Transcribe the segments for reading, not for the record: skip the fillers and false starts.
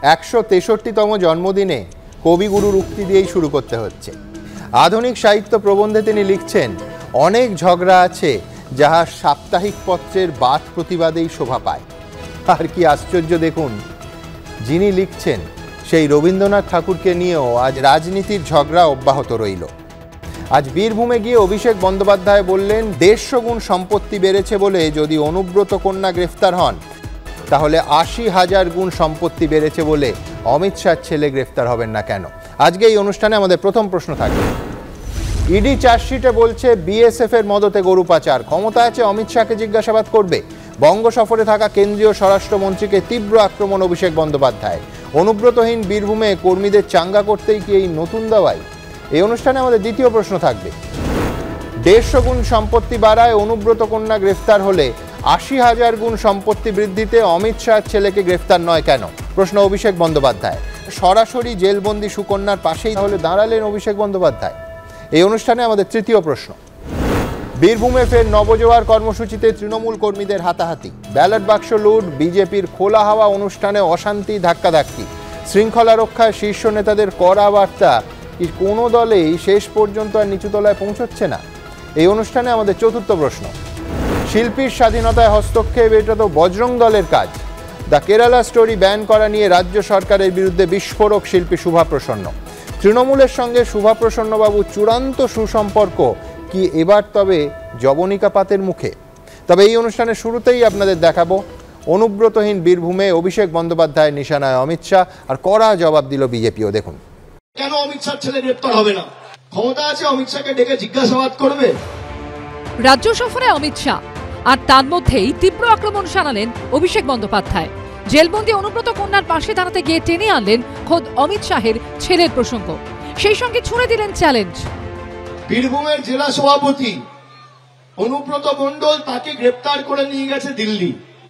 163তম জন্মদিনে কবিগুরুর উক্তি দিয়েই শুরু করতে হচ্ছে। আধুনিক সাহিত্য প্রবন্ধে তিনি লিখছেন, অনেক ঝগড়া আছে যাহা সাপ্তাহিক পত্রের বাদ প্রতিবাদেই শোভা পায়। আর কি আশ্চর্য দেখুন, যিনি লিখছেন সেই রবীন্দ্রনাথ ঠাকুরকে নিয়েও আজ রাজনীতির ঝগড়া অব্যাহত রইল। আজ বীরভূমে গিয়ে অভিষেক বন্দ্যোপাধ্যায় বললেন, 150 গুণ সম্পত্তি বেড়েছে বলে যদি অনুব্রত কন্যা গ্রেফতার হন, তাহলে 80,000 গুণ সম্পত্তি বেড়েছে বলে অমিত শাহর ছেলে গ্রেফতার হবেন না কেন? আজকে এই অনুষ্ঠানে আমাদের প্রথম প্রশ্ন থাকবে। ইডি চার্জশিটে বলছে বিএসএফ এর মদতে গরু পাচার। ক্ষমতা আছে, অমিত শাহকে জিজ্ঞাসাবাদ করবে। বঙ্গ সফরে থাকা কেন্দ্রীয় স্বরাষ্ট্রমন্ত্রীকে তীব্র আক্রমণ অভিষেক বন্দ্যোপাধ্যায়। অনুব্রতহীন বীরভূমে কর্মীদের চাঙ্গা করতেই কি এই নতুন দাওয়াই? এই অনুষ্ঠানে আমাদের দ্বিতীয় প্রশ্ন থাকবে। 150 গুণ সম্পত্তি বাড়ায় অনুব্রত কন্যা গ্রেফতার হলে 80,000 গুণ সম্পত্তি বৃদ্ধিতে অমিত শাহর ছেলেকে গ্রেফতার নয় কেন? প্রশ্ন অভিষেক বন্দ্যোপাধ্যায়। সরাসরি জেলবন্দি সুকন্যার পাশেই তাহলে দাঁড়ালেন অভিষেক বন্দ্যোপাধ্যায়? এই অনুষ্ঠানে আমাদের তৃতীয় প্রশ্ন। বীরভূমে ফের নবজোয়ার কর্মসূচিতে তৃণমূল কর্মীদের হাতাহাতি, ব্যালট বাক্স লুট, বিজেপির খোলা হাওয়া অনুষ্ঠানে অশান্তি, ধাক্কাধাক্কি, শৃঙ্খলা রক্ষায় শীর্ষ নেতাদের কড়া বার্তা। কোনো দলেই শেষ পর্যন্ত আর নিচুতলায় পৌঁছচ্ছে না? এই অনুষ্ঠানে আমাদের চতুর্থ প্রশ্ন। শিল্পীর স্বাধীনতায় হস্তক্ষেপ, এটা তো বজরং দলের কাজ। দ্য কেরালা স্টোরি ব্যান করা নিয়ে রাজ্য সরকারের বিরুদ্ধে বিস্ফোরক শিল্পী শুভা প্রসন্ন। তৃণমূলের সঙ্গে শুভা প্রসন্নবাবুর চূড়ান্ত সুসম্পর্ক কি এবার তবে জবনিকাপাতের মুখে? তবে এই অনুষ্ঠানের শুরুতেই আপনাদের দেখাবো অনুব্রতহীন বীরভূমে অভিষেক বন্দ্যোপাধ্যায়ের নিশানায় অমিত শাহ, আর কড়া জবাব দিল বিজেপিও। দেখুন। কেন অমিত শাহ ছেলে গ্রেপ্তার হবে না? ক্ষমতা আছে, অমিত শাহকে ডেকে জিজ্ঞাসাবাদ করবে। রাজ্য সফরে অমিত শাহ, আর তার মধ্যেই তীব্র আক্রমণ শানালেন অভিষেক বন্দ্যোপাধ্যায়। জেলবন্দি অনুব্রত কন্যার পাশে দাঁড়াতে গিয়ে টেনে আনলেন খোদ অমিত শাহের ছেলের প্রসঙ্গ। সেই সঙ্গে ছুঁড়ে দিলেন চ্যালেঞ্জ। বীরভূমের জেলা সভাপতি অনুব্রত মণ্ডল, তাকে গ্রেপ্তার করে নিয়ে গেছে দিল্লি।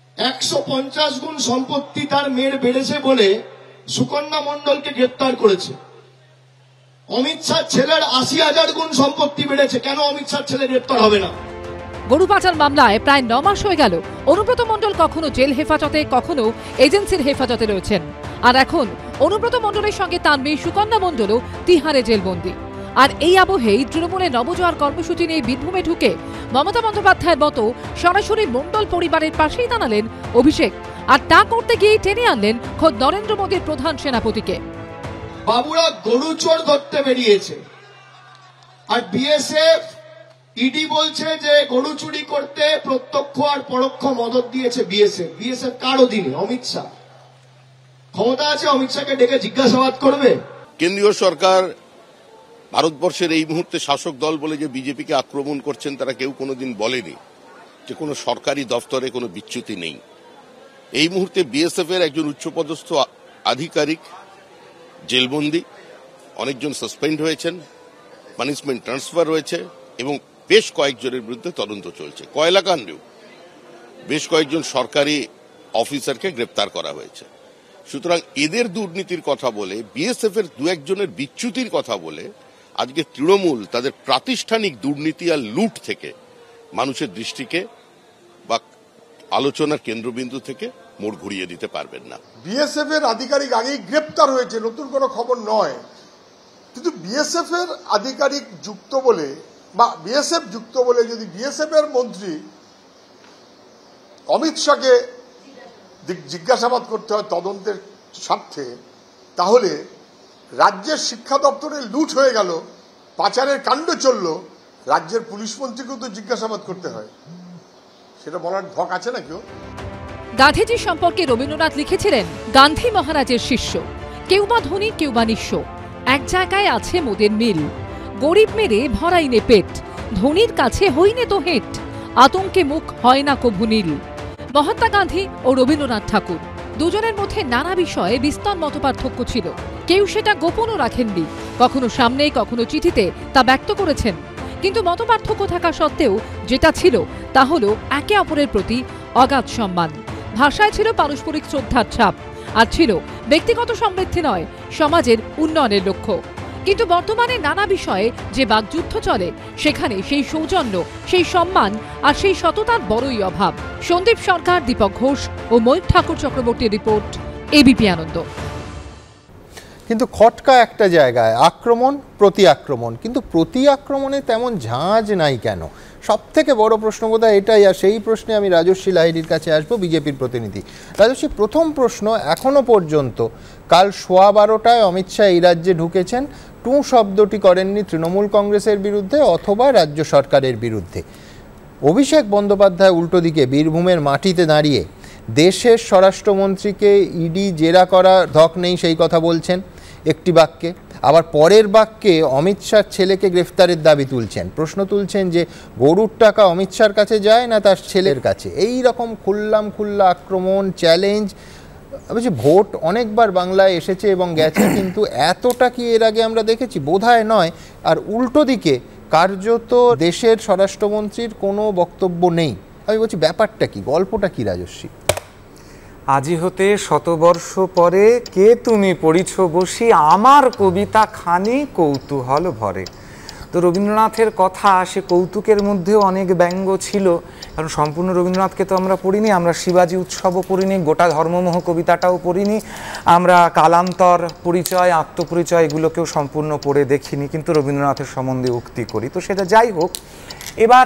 150 গুণ সম্পত্তি তার মেয়ের বেড়েছে বলে সুকন্যা মণ্ডলকে গ্রেপ্তার করেছে। অমিত শাহ ছেলের 80,000 গুণ সম্পত্তি বেড়েছে, কেন অমিত শাহ ছেলে গ্রেপ্তার হবে না? গরু পাচার মামলায় প্রায় 9 মাস হয়ে গেল অনুব্রত মণ্ডল কখনো জেল হেফাজতে, কখনো এজেন্সির হেফাজতে রয়েছেন। আর এখন অনুব্রত মণ্ডলের সঙ্গে তার মেয়ে সুকন্যা মণ্ডলও তিহারে জেলবন্দি। আর এই আবহেই তৃণমূলের নবজোয়ার কর্মসূচি নিয়ে বীরভূমে ঢুকে মমতা বন্দ্যোপাধ্যায়ের মতো সরাসরি মণ্ডল পরিবারের পাশেই দাঁড়ালেন অভিষেক। আর তা করতে গিয়ে টেনে আনলেন খোদ নরেন্দ্র মোদীর প্রধান সেনাপতিকে। বাবুরা গরু চোর ধরতে বেরিয়েছে, আর বিএসএফ ইডি বলছে যে গরু চুরি করতে প্রত্যক্ষ আর পরোক্ষ মদত দিয়েছে বিএসএফ। বিএসএফ কার অধীনে? অমিত শাহ। ক্ষমতা আছে, অমিত শাহকে ডেকে জিজ্ঞাসাবাদ করবে। কেন্দ্রীয় সরকার ভারতবর্ষের এই মুহূর্তে শাসক দল বলে যে বিজেপিকে আক্রমণ করছেন, তারা কেউ কোনোদিন বলেনি যে কোনো সরকারি দফতরে কোনো বিচ্যুতি নেই। এই মুহূর্তে বিএসএফ এর একজন উচ্চপদস্থ আধিকারিক জেলবন্দি, অনেকজন সাসপেন্ড হয়েছেন, পানিশমেন্ট ট্রান্সফার হয়েছে, এবং বেশ কয়েকজনের বিরুদ্ধে তদন্ত চলছে। কয়লাকাণ্ডেও বেশ কয়েকজন সরকারি অফিসারকে গ্রেপ্তার করা হয়েছে। সুতরাং এদের দুর্নীতির কথা বলে, বিএসএফ এর দু একজনের বিচ্যুতির কথা বলে আজকে তৃণমূল তাদের প্রাতিষ্ঠানিক দুর্নীতি আর লুট থেকে মানুষের দৃষ্টিকে বা আলোচনার কেন্দ্রবিন্দু থেকে মোড় ঘুরিয়ে দিতে পারবেন না। বিএসএফ এর আধিকারিক আগেই গ্রেপ্তার হয়েছে, নতুন কোনো খবর নয়। কিন্তু বিএসএফ এর আধিকারিক যুক্ত বলে বা বিএসএফ যুক্ত বলে যদি বিএসএফ এর মন্ত্রী অমিত শাহকে জিজ্ঞাসাবাদ করতে হয় তদন্তের স্বার্থে, তাহলে রাজ্যের শিক্ষা দপ্তরে লুট হয়ে গেল, পাচারের কাণ্ড চলল, রাজ্যের পুলিশ মন্ত্রীকেও তো জিজ্ঞাসাবাদ করতে হয়। সেটা বলার ধক আছে না কেউ? গান্ধীজি সম্পর্কে রবীন্দ্রনাথ লিখেছিলেন, গান্ধী মহারাজের শিষ্য, কেউ বা ধনী কেউ বা নিঃস্ব, এক জায়গায় আছে মোদের মিল, গরিব মেরে ভরাইনে পেট, ধনীর কাছে হইনে তো হেট, আতঙ্কে মুখ হয় না কভু নীল। মহাত্মা গান্ধী ও রবীন্দ্রনাথ ঠাকুর দুজনের মধ্যে নানা বিষয়ে বিস্তর মতপার্থক্য ছিল। কেউ সেটা গোপনও রাখেননি, কখনো সামনে কখনো চিঠিতে তা ব্যক্ত করেছেন। কিন্তু মতপার্থক্য থাকা সত্ত্বেও যেটা ছিল তা হলো একে অপরের প্রতি অগাধ সম্মান। ভাষায় ছিল পারস্পরিক শ্রদ্ধার ছাপ, আর ছিল ব্যক্তিগত সমৃদ্ধি নয়, সমাজের উন্নয়নের লক্ষ্য। কিন্তু বর্তমানে নানা বিষয়ে যে বাকযুদ্ধ চলে, সেখানে সেই সৌজন্য, সেই সম্মান আর সেই সততার বড়ই অভাব। সন্দীপ সরকার, দীপক ঘোষ ও ময়ূর ঠাকুর চক্রবর্তীর রিপোর্ট, এবিপি আনন্দ। কিন্তু খটকা একটা জায়গায়, আক্রমণ প্রতি আক্রমণ, কিন্তু প্রতি আক্রমণে তেমন ঝাঁজ নাই কেন? সব থেকে বড় প্রশ্ন বোধহয় এটাই। আর সেই প্রশ্নে আমি রাজস্বী লাহিড়ীর কাছে আসবো, বিজেপির প্রতিনিধি। রাজস্বী, প্রথম প্রশ্ন, এখনো পর্যন্ত কাল 12:15টায় অমিত শাহ এই রাজ্যে ঢুকেছেন, টু শব্দটি করেননি তৃণমূল কংগ্রেসের বিরুদ্ধে অথবা রাজ্য সরকারের বিরুদ্ধে। অভিষেক বন্দ্যোপাধ্যায় উল্টো দিকে বীরভূমের মাটিতে দাঁড়িয়ে দেশের স্বরাষ্ট্রমন্ত্রীকে ইডি জেরা করা ধক নেই সেই কথা বলছেন একটি বাক্যে, আবার পরের বাক্যে অমিত শাহর ছেলেকে গ্রেফতারের দাবি তুলছেন। প্রশ্ন তুলছেন যে গরুর টাকা অমিত শাহর কাছে যায় না তার ছেলের কাছে। এই রকম খুল্লা আক্রমণ, চ্যালেঞ্জ। বলছি, ভোট অনেকবার বাংলায় এসেছে এবং গেছে, কিন্তু এতটা কি এর আগে আমরা দেখেছি? বোধহয় নয়। আর উল্টো দিকে কার্যত দেশের স্বরাষ্ট্রমন্ত্রীর কোনো বক্তব্য নেই। আমি বলছি, ব্যাপারটা কি, গল্পটা কি রাজস্বী? আজি হতে শতবর্ষ পরে কে তুমি পড়িছ বসি, আমার কবিতা খানি কৌতূহল ভরে। তো রবীন্দ্রনাথের কথা, সে কৌতুকের মধ্যেও অনেক ব্যঙ্গ ছিল, কারণ সম্পূর্ণ রবীন্দ্রনাথকে তো আমরা পড়িনি, আমরা শিবাজি উৎসবও পড়িনি, গোটা ধর্মমোহ কবিতাটাও পড়িনি, আমরা কালান্তর, পরিচয়, আত্মপরিচয় এগুলোকেও সম্পূর্ণ পড়ে দেখিনি, কিন্তু রবীন্দ্রনাথের সম্বন্ধে উক্তি করি। তো সেটা যাই হোক, এবার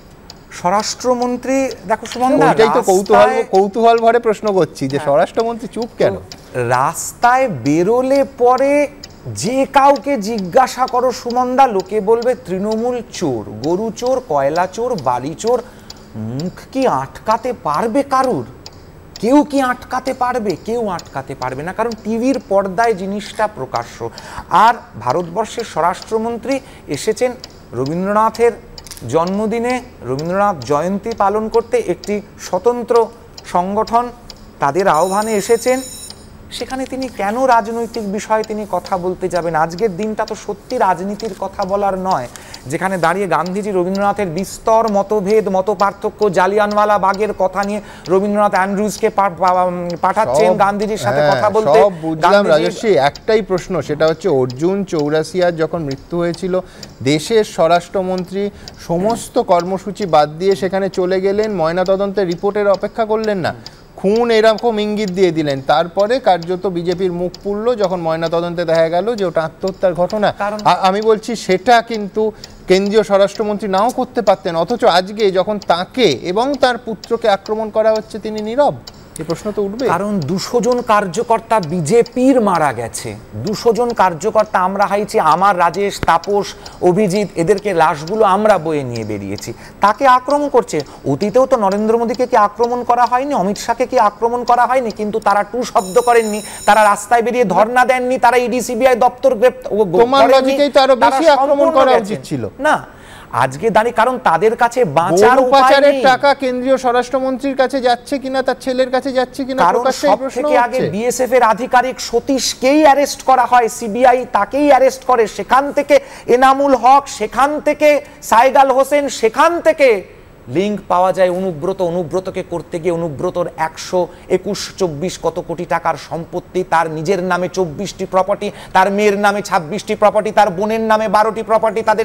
স্বরাষ্ট্রমন্ত্রী, দেখো সুমনদা, ওইটাই তো কৌতূহল ভরে প্রশ্ন করছি যে স্বরাষ্ট্রমন্ত্রী চুপ কেন? রাস্তায় বেরোলে পরে যে কাউকে জিজ্ঞাসা করো সুমনদা, লোকে বলবে তৃণমূল চোর, গরু চোর, কয়লা চোর, বাড়ি চোর। মুখ কি আটকাতে পারবে কারুর? কেউ কি আটকাতে পারবে? কেউ আটকাতে পারবে না, কারণ টিভির পর্দায় জিনিসটা প্রকাশ্য। আর ভারতবর্ষের স্বরাষ্ট্রমন্ত্রী এসেছেন রবীন্দ্রনাথের জন্মদিনে, রবীন্দ্রনাথ জয়ন্তী পালন করতে, একটি স্বতন্ত্র সংগঠন তাদের আহ্বানে এসেছেন। সেখানে তিনি কেন রাজনৈতিক বিষয়ে তিনি কথা বলতে যাবেন? আজকের দিনটা তো সত্যি রাজনীতির কথা বলার নয়, যেখানে দাঁড়িয়ে গান্ধীজি রবীন্দ্রনাথের বিস্তর মতভেদ, মত পার্থক্য, জালিয়ানওয়ালা বাগের কথা নিয়ে রবীন্দ্রনাথ অ্যান্ড্রুজকে পাঠাচ্ছেন গান্ধীজির সাথে কথা বলতে। সব বুঝলাম রাজস্বী, একটাই প্রশ্ন, সেটা হচ্ছে অর্জুন চৌরাসিয়ার যখন মৃত্যু হয়েছিল, দেশের স্বরাষ্ট্রমন্ত্রী সমস্ত কর্মসূচি বাদ দিয়ে সেখানে চলে গেলেন, ময়নাতদন্তের রিপোর্টের অপেক্ষা করলেন না, খুন এরকম ইঙ্গিত দিয়ে দিলেন। তারপরে কার্যত বিজেপির মুখ পুড়ল যখন ময়নাতদন্তে দেখা গেল যে ওটা আত্মহত্যার ঘটনা। আমি বলছি, সেটা কিন্তু কেন্দ্রীয় স্বরাষ্ট্রমন্ত্রী নাও করতে পারতেন, অথচ আজকে যখন তাকে এবং তার পুত্রকে আক্রমণ করা হচ্ছে তিনি নীরব। এই প্রশ্ন তো উঠবে, কারণ 200 জন কার্যকর্তা বিজেপির মারা গেছে, 200 জন কার্যকর্তা আমরা হাইছি, আমার রাজেশ, তাপস, অভিজিৎ, এদেরকে লাশগুলো আমরা বয়ে নিয়ে বেরিয়েছি, তাকে আক্রমণ করছে। অতীতেও তো নরেন্দ্র মোদীকে কি আক্রমণ করা হয়নি? অমিত শাহকে কি আক্রমণ করা হয়নি? কিন্তু তারা টু শব্দ করেননি, তারা রাস্তায় বেরিয়ে ধর্ণা দেননি, তারা ইডি সিবিআই দপ্তর আক্রমণ করা উচিত ছিল না আজকে দাঁড়িয়ে, কারণ তাদের কাছে বাঁচার পাচারের টাকা কেন্দ্রীয় স্বরাষ্ট্রমন্ত্রীর কাছে যাচ্ছে কিনা, তার ছেলের কাছে যাচ্ছে কিনা, কারণ সব থেকে আগে বিএসএফ এর আধিকারিক সতীশকেই অ্যারেস্ট করা হয়, সিবিআই তাকেই অ্যারেস্ট করে, সেখান থেকে এনামুল হক, সেখান থেকে সাইগাল হোসেন, সেখান থেকে লিঙ্ক পাওয়া যায় অনুব্রতকে করতে গিয়ে অনুব্রতর 121-24 কত কোটি টাকার সম্পত্তি, তার নিজের নামে 24টি প্রপার্টি, তার মেয়ের নামে 26টি প্রপার্টি, তার বোনের নামে 12টি প্রপার্টি, তাদের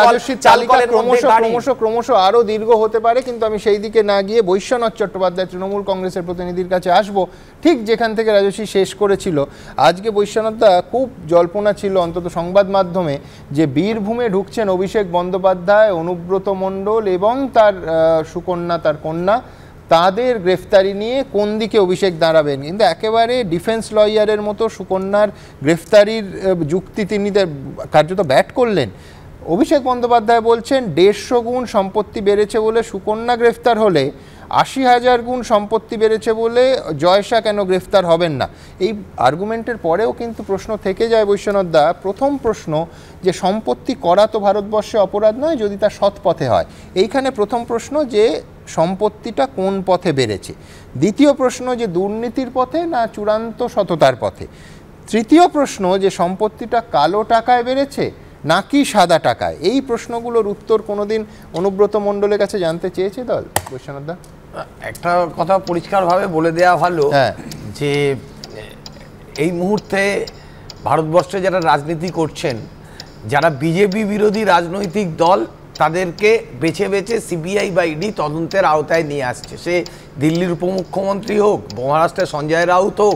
ক্রমশ আরো দীর্ঘ হতে পারে, কিন্তু আমি সেই দিকে না গিয়ে বৈশ্বনাথ চট্টোপাধ্যায় তৃণমূল কংগ্রেসের প্রতিনিধির কাছে আসবো, ঠিক যেখান থেকে রাজস্বী শেষ করেছিল। আজকে বৈশ্বনাথদা খুব জল্পনা ছিল অন্তত সংবাদ মাধ্যমে যে বীরভূমে ঢুকছেন অভিষেক বন্দ্যোপাধ্যায়, অনুব্রত মণ্ডল এবং তার সুকন্যা, তার কন্যা, তাদের গ্রেফতারি নিয়ে কোন দিকে অভিষেক দাঁড়াবেন। কিন্তু একেবারে ডিফেন্স লয়ারের মতো সুকন্যার গ্রেফতারির যুক্তি তিনি কার্যত ব্যাট করলেন। অভিষেক বন্দ্যোপাধ্যায় বলছেন 150 গুণ সম্পত্তি বেড়েছে বলে সুকন্যা গ্রেফতার হলে 80,000 গুণ সম্পত্তি বেড়েছে বলে জয়শা কেন গ্রেফতার হবেন না। এই আর্গুমেন্টের পরেও কিন্তু প্রশ্ন থেকে যায় বৈশ্বনাথদা, প্রথম প্রশ্ন যে সম্পত্তি করা তো ভারতবর্ষে অপরাধ নয় যদি তা সৎ পথে হয়। এইখানে প্রথম প্রশ্ন যে সম্পত্তিটা কোন পথে বেড়েছে, দ্বিতীয় প্রশ্ন যে দুর্নীতির পথে না চূড়ান্ত সততার পথে, তৃতীয় প্রশ্ন যে সম্পত্তিটা কালো টাকায় বেড়েছে নাকি সাদা টাকায়। এই প্রশ্নগুলোর উত্তর কোনোদিন অনুব্রত মণ্ডলের কাছে জানতে চেয়েছে দল? বৈশ্বনাথদা, একটা কথা পরিষ্কারভাবে বলে দেওয়া ভালো যে এই মুহূর্তে ভারতবর্ষে যারা রাজনীতি করছেন, যারা বিজেপি বিরোধী রাজনৈতিক দল, তাদেরকে বেছে বেছে সিবিআই বা ইডি তদন্তের আওতায় নিয়ে আসছে। সে দিল্লির উপমুখ্যমন্ত্রী হোক, মহারাষ্ট্রের সঞ্জয় রাউত হোক,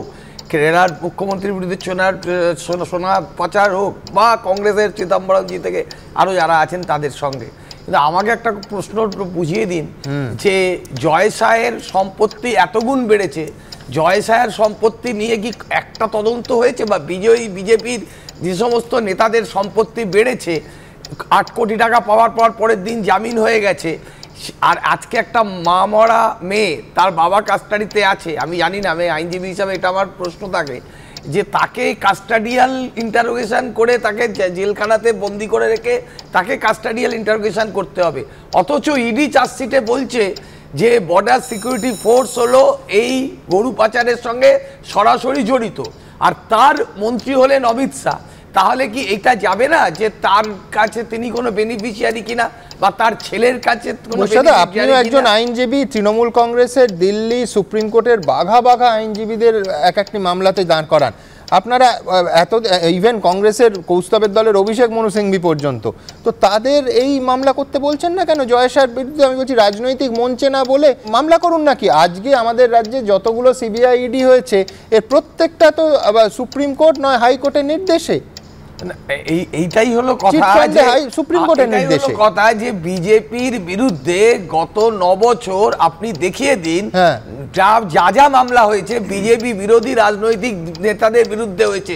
কেরালার মুখ্যমন্ত্রীর বিরুদ্ধে সোনা পাচার হোক, বা কংগ্রেসের চিদম্বরমজি থেকে আরো যারা আছেন তাদের সঙ্গে। কিন্তু আমাকে একটা প্রশ্ন বুঝিয়ে দিন যে জয় শাহের সম্পত্তি এতগুণ বেড়েছে, জয় শাহের সম্পত্তি নিয়ে কি একটা তদন্ত হয়েছে? বা বিজেপির যে সমস্ত নেতাদের সম্পত্তি বেড়েছে, 8 কোটি টাকা পাওয়ার পর পরের দিন জামিন হয়ে গেছে, আর আজকে একটা মা মরা মেয়ে তার বাবা কাস্টাডিতে আছে, আমি জানি না, আমি আইনজীবী হিসাবে এটা আমার প্রশ্ন থাকে যে তাকে কাস্টাডিয়াল ইন্টারোগেশন করে তাকে জেলখানাতে বন্দি করে রেখে তাকে কাস্টাডিয়াল ইন্টারোগেশন করতে হবে, অথচ ইডি চার্জশিটে বলছে যে বর্ডার সিকিউরিটি ফোর্স হলো এই গরু পাচারের সঙ্গে সরাসরি জড়িত, আর তার মন্ত্রী হলেন অমিত শাহ। তাহলে কি এটা যাবে না যে তার কাছে তিনি কোনো বেনিফিশিয়ারি কিনা, বা তার ছেলের কাছে কোনো বেনিফিশিয়ারি? আপনিও একজন আইনজীবী, তৃণমূল কংগ্রেসের দিল্লি সুপ্রিম কোর্টের বাঘা বাঘা আইনজীবীদের এক একটি মামলাতে দাঁড় করান আপনারা, এত ইভেন কংগ্রেসের কৌস্তবের দলের অভিষেক মনু সিংভি পর্যন্ত, তো তাদের এই মামলা করতে বলছেন না কেন জয় শাহের বিরুদ্ধে? আমি বলছি রাজনৈতিক মঞ্চে না বলে মামলা করুন নাকি। আজকে আমাদের রাজ্যে যতগুলো সিবিআই ইডি হয়েছে এর প্রত্যেকটা তো সুপ্রিম কোর্ট নয় হাইকোর্টের নির্দেশে। এইটাই হলো কথা, সুপ্রিম কোর্টের নির্দেশে কথা যে বিজেপির বিরুদ্ধে গত 9 বছর আপনি দেখিয়ে দিন যা মামলা হয়েছে বিজেপি বিরোধী রাজনৈতিক নেতাদের বিরুদ্ধে হয়েছে,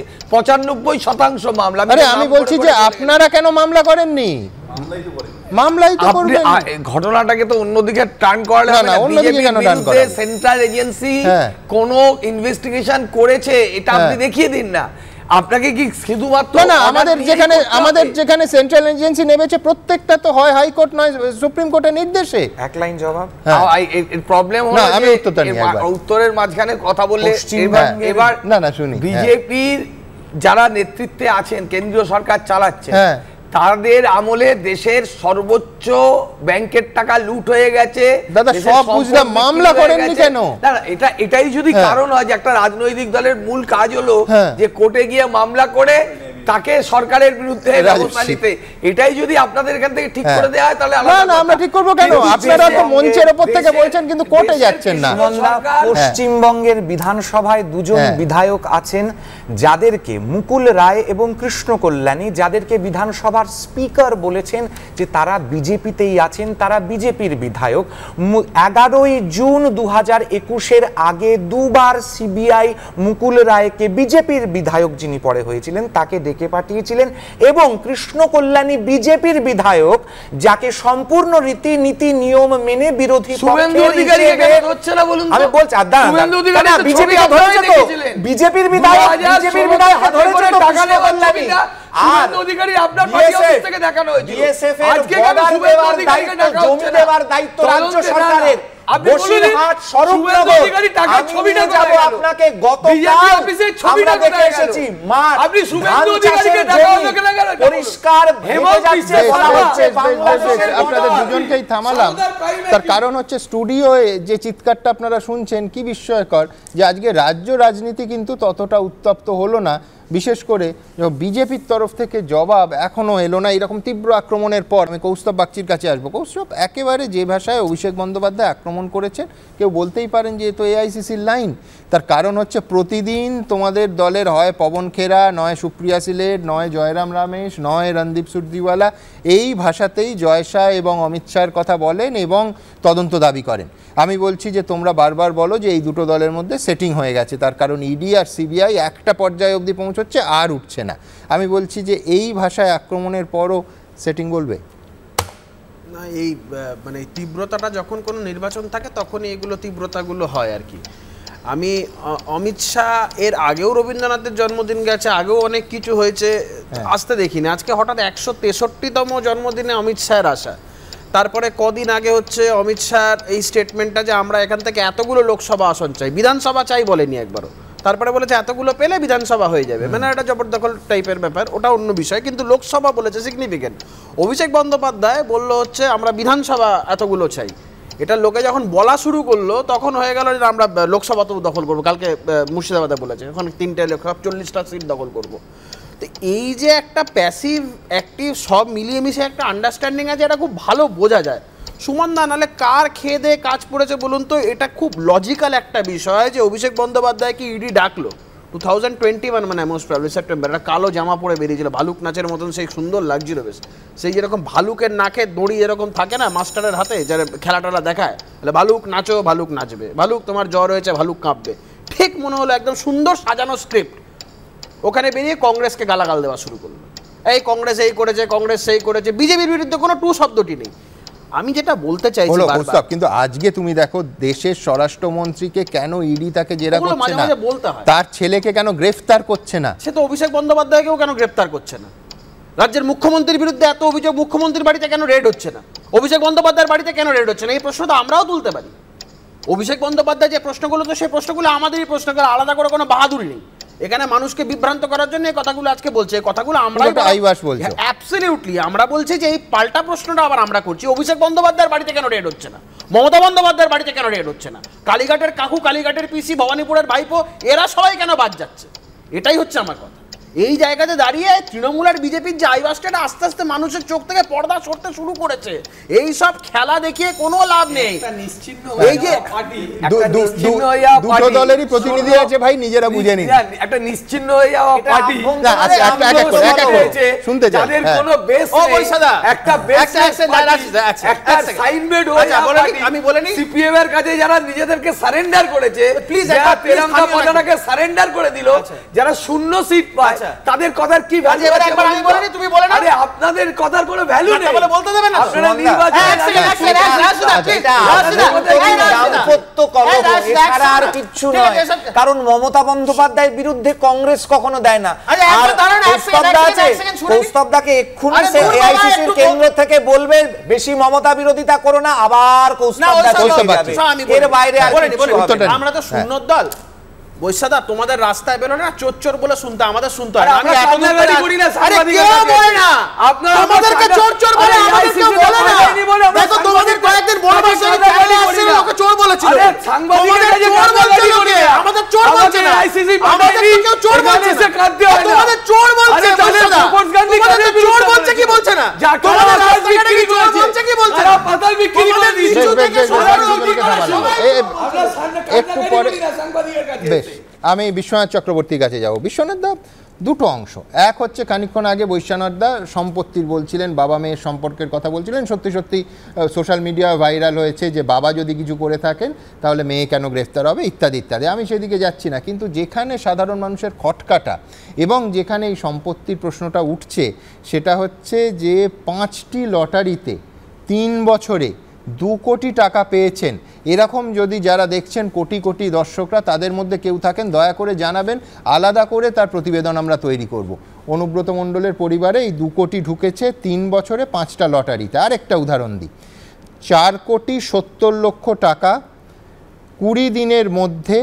95% মামলা। আমি বলছি যে আপনারা কেন মামলা করেননি? মামলাই তো করবেন। ঘটনাটাকে তো অন্যদিকে টার্ন করালে হবে না। বিজেপির বিরুদ্ধে সেন্ট্রাল এজেন্সি কোন ইনভেস্টিগেশন করেছে এটা আপনি দেখিয়ে দিন না। আপনাকে কি শুধুমাত্র না, আমাদের যেখানে সেন্ট্রাল এজেন্সি নেমেছে প্রত্যেকটা তো হয় হাইকোর্ট নয় সুপ্রিম কোর্টের নির্দেশে। এক লাইন জবাব। এর প্রবলেম হলো আমি উত্তরের মাঝখানে কথা বললে এবার না শুনি, বিজেপির যারা নেতৃত্বে আছেন, কেন্দ্রীয় সরকার চালাচ্ছে, তাদের আমলে দেশের সর্বোচ্চ ব্যাংকের টাকা লুট হয়ে গেছে। দাদা সব বুঝলাম, মামলা করেননি কেন? এটাই যদি কারণ হয় যে একটা রাজনৈতিক দলের মূল কাজ হলো যে কোর্টে গিয়ে মামলা করে তাকে সরকারের বিরুদ্ধে ব্যবস্থা নিতে, এটাই যদি আপনাদের এখান থেকে ঠিক করে দেওয়া হয় তাহলে না, আমরা ঠিক করবো কেন? আপনারা তো মঞ্চের উপর থেকে বলছেন কিন্তু কোর্টে যাচ্ছেন না। পশ্চিমবঙ্গের বিধানসভায় 2 জন বিধায়ক আছেন যাদেরকে মুকুল রায় এবং কৃষ্ণ কল্যাণী, যাদেরকে বিধানসভার স্পিকার বলেছেন যে তারা বিজেপিতেই আছেন, তারা বিজেপির বিধায়ক। 11ই জুন 2021-এর আগে 2 বার সিবিআই মুকুল রায়কে, বিজেপির বিধায়ক যিনি পরে হয়েছিলেন, তাকে ডেকে পাঠিয়েছিলেন, এবং কৃষ্ণ কল্যাণী বিজেপির বিধায়ক যাকে সম্পূর্ণ রীতিনীতি নিয়ম মেনে বিরোধী বিজেপির বিধায়ক দায়িত্ব রাজ্য সরকারের। দুজনকেই থামালাম, তার কারণ হচ্ছে স্টুডিওয়ে যে চিৎকারটা আপনারা শুনছেন কি বিস্ময়কর যে আজকে রাজ্য রাজনীতি কিন্তু ততটা উত্তপ্ত হলো না, বিশেষ করে বিজেপির তরফ থেকে জবাব এখনো এলো না। এরকম তীব্র আক্রমণের পর আমি কৌস্তব বাগচির কাছে আসবো। কৌস্তব, একেবারে যে ভাষায় অভিষেক বন্দ্যোপাধ্যায় আক্রমণ করেছেন, কেউ বলতেই পারেন যে এ তো এআইসিসির লাইন। তার কারণ হচ্ছে প্রতিদিন তোমাদের দলের হয় পবন খেরা, নয় সুপ্রিয়া সিলেট, নয় জয়রাম রামেশ, নয় রণদীপ সুরজিওয়ালা এই ভাষাতেই জয় শাহ এবং অমিত শাহের কথা বলেন এবং তদন্ত দাবি করেন। আমি বলছি যে তোমরা বারবার বলো যে এই দুটো দলের মধ্যে সেটিং হয়ে গেছে, তার কারণ ইডি আর সিবিআই একটা পর্যায়ে অবধি পৌঁছচ্ছে আর উঠছে না। আমি বলছি যে এই ভাষায় আক্রমণের পরও সেটিং বলবে না। এই মানে তীব্রতাটা যখন কোনো নির্বাচন থাকে তখনই এগুলো তীব্রতাগুলো হয় আর কি। আমি অমিত শাহ এর আগেও রবীন্দ্রনাথের জন্মদিন গেছে, আগেও অনেক কিছু হয়েছে, আসতে দেখিনি। আজকে হঠাৎ 163তম জন্মদিনে অমিত শাহের আসা, তারপরে কদিন আগে হচ্ছে অমিত শাহর এই স্টেটমেন্টটা যে আমরা এখান থেকে এতগুলো লোকসভা আসন চাই, বিধানসভা চাই বলেনি একবারও, তারপরে বলেছে এতগুলো পেলে বিধানসভা হয়ে যাবে, মানে একটা জবরদখল টাইপের ব্যাপার, ওটা অন্য বিষয়, কিন্তু লোকসভা বলেছে সিগনিফিকেন্ট। অভিষেক বন্দ্যোপাধ্যায় বললো হচ্ছে আমরা বিধানসভা এতগুলো চাই, এটা লোকে যখন বলা শুরু করলো তখন হয়ে গেল যে আমরা লোকসভা তো দখল করবো, কালকে মুর্শিদাবাদে বলেছে এখন 3টে লোকসভা 40টা সিট দখল করবো। তো এই যে একটা প্যাসিভ অ্যাক্টিভ সব মিলিয়ে মিশে একটা আন্ডারস্ট্যান্ডিং আছে, এটা খুব ভালো বোঝা যায়। সুমন দা, নাহলে কার খেয়ে দিয়ে কাজ পড়েছে বলুন তো? এটা খুব লজিক্যাল একটা বিষয় যে অভিষেক বন্দ্যোপাধ্যায়কে ইডি ডাকলো, 2021 মানে মোস্ট প্রবলি সেপ্টেম্বর, একটা কালো জামা পরে বেরিয়েছিল ভালুক নাচের মতন, সেই সুন্দর লাগছিল বেশ। সেই যেরকম ভালুকের নাকে দড়ি এরকম থাকে না মাস্টারের হাতে, যারা খেলাটালা দেখায়, তাহলে ভালুক নাচো, ভালুক নাচবে, ভালুক তোমার জ্বর হয়েছে, ভালুক কাঁপবে, ঠিক মনে হলো একদম সুন্দর সাজানো স্ক্রিপ্ট। ওখানে বেরিয়ে কংগ্রেসকে গালাগাল দেওয়া শুরু করলো, এই কংগ্রেস এই করেছে, কংগ্রেস সেই করেছে, বিজেপির বিরুদ্ধে কোনো টু শব্দটি নেই। আমি যেটা বলতে চাইছি বারবার, কিন্তু আজকে তুমি দেখো দেশের স্বরাষ্ট্রমন্ত্রীকে কেন ইডি তাকে জেরা করছে না, তার ছেলেকে কেন গ্রেফতার করছে না, সে তো অভিষেক বন্দ্যোপাধ্যায়কেও কেন গ্রেফতার করছে না, রাজ্যের মুখ্যমন্ত্রীর বিরুদ্ধে এত অভিযোগ, মুখ্যমন্ত্রীর বাড়িতে কেন রেড হচ্ছে না, অভিষেক বন্দ্যোপাধ্যায়ের বাড়িতে কেন রেড হচ্ছে না, এই প্রশ্ন তো আমরাও তুলতে পারি। অভিষেক বন্দ্যোপাধ্যায় যে প্রশ্নগুলো, তো সেই প্রশ্নগুলো আমাদেরই প্রশ্নগুলো, আলাদা করে কোনো বাহাদুরি নেই। এখানে মানুষকে বিভ্রান্ত করার জন্য এই কথাগুলো আজকে বলছে, এই কথাগুলো আমরাই বলছি, অ্যাবসলিউটলি আমরা বলছি যে এই পাল্টা প্রশ্নটা আবার আমরা করছি, অভিষেক বন্দ্যোপাধ্যায়ের বাড়িতে কেন রেড হচ্ছে না, মমতা বন্দ্যোপাধ্যায়ের বাড়িতে কেন রেড হচ্ছে না, কালীঘাটের কাকু, কালীঘাটের পিসি, ভবানীপুরের ভাইপো, এরা সবাই কেন বাদ যাচ্ছে, এটাই হচ্ছে আমার কথা। এই জায়গাতে দাঁড়িয়ে তৃণমূল আর বিজেপির যে আইবাসটা আস্তে আস্তে মানুষের চোখ থেকে পর্দা সরতে শুরু করেছে, এই সব খেলা দেখিয়ে কোনো লাভ নেই। এই যে দুটো দলেরই প্রতিনিধি আছে ভাই, নিজেরা বুঝে নিন, একটা নিশ্চিহ্ন হয়ে যাওয়া পার্টি শুনতে চাই, যাদের কোনো বেস নেই, একটা সাইনবোর্ড হয়ে যাওয়া পার্টি। আমি বলিনি সিপিএম এর কাছে যারা নিজেদেরকে সারেন্ডার করেছে, প্লিজ একটা তেরঙ্গা পতাকাকে সারেন্ডার করে দিল, যারা শূন্য সিট পায় তাদের কথার কি ভ্যালু আছে? একবার আমি বলিনি, তুমি বলে না, আরে আপনাদের কথার কোনো ভ্যালু নেই, বলে বলতে দেবেন না, আপনারা নির্বাচন আর কিচ্ছু নয়, কারণ মমতা বন্দ্যোপাধ্যায়ের বিরুদ্ধে কংগ্রেস কখনো দেয় না। কৌস্তবদাকে এক্ষুনি এআইসিসির কেন্দ্র থেকে বলবে বেশি মমতা বিরোধিতা করো না, আবার কৌস্তবদা এর বাইরে আমরা তো শূন্য দল। বৈশাদা তোমাদের রাস্তায় বেরো না চোর চোর বলে শুনতে, আমাদের শুনতে হয়, আমরা সাংবাদিক করি না, সাংবাদিকরা বলে না, আপনারা আমাদেরকে চোর চোর বলে, আমাদেরকে বলে না। দেখো তোমাদের কয়েকদিন বড় ভাষায় চ্যানেলে আসছিল, লোকে চোর বলেছিল, সাংবাদিকরা যে চোর বলছে, লোকে আমাদের চোর বলছে না, আইসিসি আমাদের কেউ চোর বলছে না, তোমাদের চোর বলছে, বৈশাদা তোমাদের চোর বলছে কি বলছে না, তোমাদের রাস্তাঘাটে কি চোর বলছে কি বলছে না, পাতাল বিক্রি করে দিচ্ছে, একটু পরে সাংবাদিকের কাছে। বেশ, আমি বিশ্বনাথ চক্রবর্তীর কাছে যাব। বিশ্বনাথ দা, দুটো অংশ, এক হচ্ছে খানিকক্ষণ আগে বৈশ্বনাথ দা সম্পত্তির বলছিলেন, বাবা মেয়ের সম্পর্কের কথা বলছিলেন, সত্যি সত্যি সোশ্যাল মিডিয়া ভাইরাল হয়েছে যে বাবা যদি কিছু করে থাকেন তাহলে মেয়ে কেন গ্রেফতার হবে ইত্যাদি ইত্যাদি, আমি সেদিকে যাচ্ছি না, কিন্তু যেখানে সাধারণ মানুষের খটকাটা এবং যেখানে এই সম্পত্তির প্রশ্নটা উঠছে সেটা হচ্ছে যে 5টি লটারিতে 3 বছরে 2 কোটি টাকা পেয়েছেন, এরকম যদি যারা দেখছেন কোটি কোটি দর্শকরা, তাদের মধ্যে কেউ থাকেন দয়া করে জানাবেন, আলাদা করে তার প্রতিবেদন আমরা তৈরি করব। অনুব্রত মণ্ডলের পরিবারে এই 2 কোটি ঢুকেছে 3 বছরে 5টা লটারিতে। আর একটা উদাহরণ দিই, 4,70,00,000 টাকা 20 দিনের মধ্যে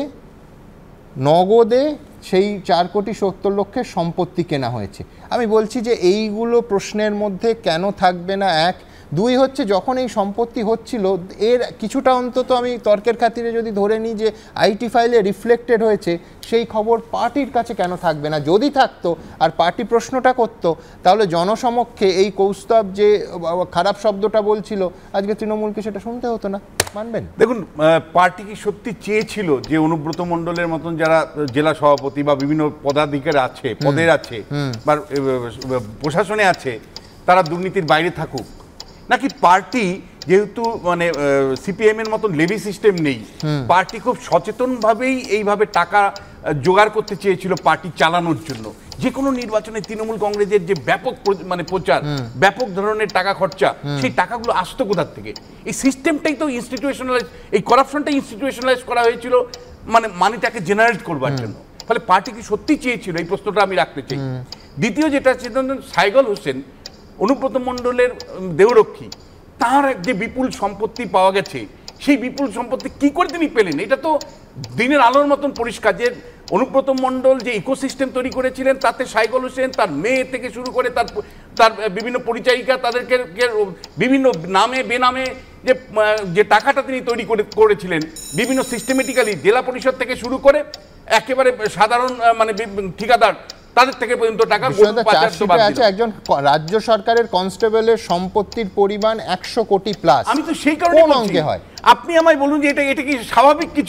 নগদে সেই 4,70,00,000 সম্পত্তি কেনা হয়েছে। আমি বলছি যে এইগুলো প্রশ্নের মধ্যে কেন থাকবে না, এক। 2 হচ্ছে যখন এই সম্পত্তি হচ্ছিল এর কিছুটা অন্তত আমি তর্কের খাতিরে যদি ধরে নিই যে আইটি ফাইলে রিফ্লেক্টেড হয়েছে, সেই খবর পার্টির কাছে কেন থাকবে না? যদি থাকতো আর পার্টি প্রশ্নটা করতো তাহলে জনসমক্ষে এই কৌস্তব যে খারাপ শব্দটা বলছিল আজকে তৃণমূলকে সেটা শুনতে হতো না, মানবেন? দেখুন, পার্টি কি সত্যি চেয়েছিল যে অনুব্রত মণ্ডলের মতন যারা জেলা সভাপতি বা বিভিন্ন পদাধিকার আছে, পদের আছে বা প্রশাসনে আছে, তারা দুর্নীতির বাইরে থাকুক? নাকি পার্টি যেহেতু মানে সিপিএম এর মতন লেভি সিস্টেম নেই, পার্টি খুব সচেতনভাবেই এইভাবে টাকা জোগাড় করতে চেয়েছিল পার্টি চালানোর জন্য? যে কোনো নির্বাচনে তৃণমূল কংগ্রেসের যে ব্যাপক মানে প্রচার, ব্যাপক ধরনের টাকা খরচা, সেই টাকাগুলো আসতো কোথার থেকে? এই সিস্টেমটাই তো ইনস্টিটিউশনালাইজ, এই করাপশনটাই ইনস্টিটিউশনালাইজ করা হয়েছিল মানে মানিটাকে জেনারেট করবার জন্য। ফলে পার্টি কি সত্যি চেয়েছিল? এই প্রশ্নটা আমি রাখতে চাই। দ্বিতীয় যেটা, সাইগল হোসেন অনুব্রত মণ্ডলের দেহরক্ষী, তার যে বিপুল সম্পত্তি পাওয়া গেছে, সেই বিপুল সম্পত্তি কি করে তিনি পেলেন? এটা তো দিনের আলোর মতন পরিষ্কার যে অনুব্রত মণ্ডল যে ইকোসিস্টেম তৈরি করেছিলেন, তাতে সাইগল হোসেন তার মেয়ে থেকে শুরু করে তার বিভিন্ন পরিচায়িকা, তাদেরকে বিভিন্ন নামে বেনামে যে টাকাটা তিনি তৈরি করেছিলেন, বিভিন্ন সিস্টেমেটিক্যালি জেলা পরিষদ থেকে শুরু করে একেবারে সাধারণ মানে ঠিকাদার, তাদের থেকে পর্যন্ত টাকা আছে। একজন রাজ্য সরকারের কনস্টেবলের সম্পত্তির পরিমাণ 100 কোটি প্লাস। আমি তো সেই কারণে অঙ্কে হয়। আপনি আমায় বলুন যে এটা কি স্বাভাবিক কিছু?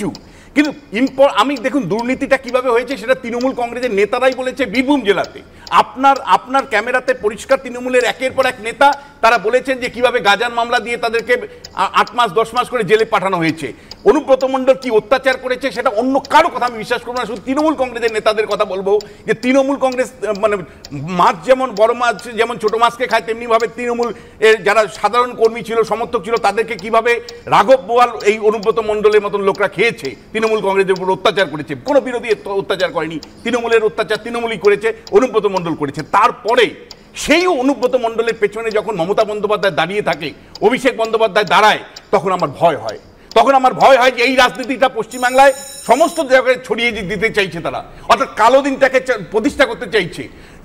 কিন্তু আমি দেখুন দুর্নীতিটা কিভাবে হয়েছে সেটা তৃণমূল কংগ্রেসের নেতারাই বলেছে বীরভূম জেলাতে। আপনার ক্যামেরাতে পরিষ্কার তৃণমূলের একের পর এক নেতা তারা বলেছেন যে কিভাবে গাজার মামলা দিয়ে তাদেরকে 8 মাস 10 মাস করে জেলে পাঠানো হয়েছে। অনুব্রত মণ্ডল কি অত্যাচার করেছে সেটা অন্য কারো কথা আমি বিশ্বাস করবো না, শুধু তৃণমূল কংগ্রেসের নেতাদের কথা বলবো যে তৃণমূল কংগ্রেস মানে মাছ যেমন বড় মাছ যেমন ছোট মাছকে খায় তেমনিভাবে তৃণমূল এর যারা সাধারণ কর্মী ছিল সমর্থক ছিল তাদেরকে কিভাবে রাঘব বোয়াল এই অনুব্রত মণ্ডলের মতন লোকরা খেয়েছে, তৃণমূল কংগ্রেসের উপর অত্যাচার করেছে। কোনো বিরোধী অত্যাচার করেনি, তৃণমূলের অত্যাচার তৃণমূলই করেছে, অনুব্রত মণ্ডল করেছে। তারপরে সেই অনুব্রত মণ্ডলের পেছনে যখন মমতা বন্দ্যোপাধ্যায় দাঁড়িয়ে থাকে, অভিষেক বন্দ্যোপাধ্যায় দাঁড়ায়, তখন আমার ভয় হয়। তখন আমার ভয় হয় যে এই রাজনীতিটা পশ্চিমবাংলায় সমস্ত জায়গায় ছড়িয়ে দিতে চাইছে তারা, অর্থাৎ কালো দিনটাকে প্রতিষ্ঠা করতে চাইছে,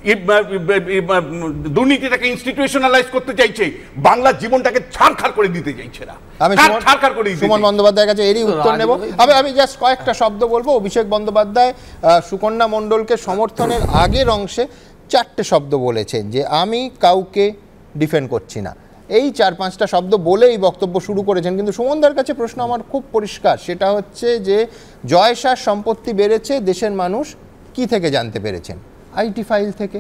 দুর্নীতিটাকে ইনস্টিটিউশনালাইজ করতে চাইছে, বাংলার জীবনটাকে ছাড়খাড় করে দিতে চাইছে না। আমি সুমন বন্দ্যোপাধ্যায়ের কাছে এরই উত্তর নেব। আমি জাস্ট কয়েকটা শব্দ বলবো। অভিষেক বন্দ্যোপাধ্যায় সুকন্যা মণ্ডলকে সমর্থনের আগের অংশে 4টে শব্দ বলেছেন যে আমি কাউকে ডিফেন্ড করছি না। এই 4-5টা শব্দ বলে এই বক্তব্য শুরু করেছেন। কিন্তু সুমনদার কাছে প্রশ্ন আমার খুব পরিষ্কার, সেটা হচ্ছে যে জয়সার সম্পত্তি বেড়েছে, দেশের মানুষ কি থেকে জানতে পেরেছেন? আইটি ফাইল থেকে।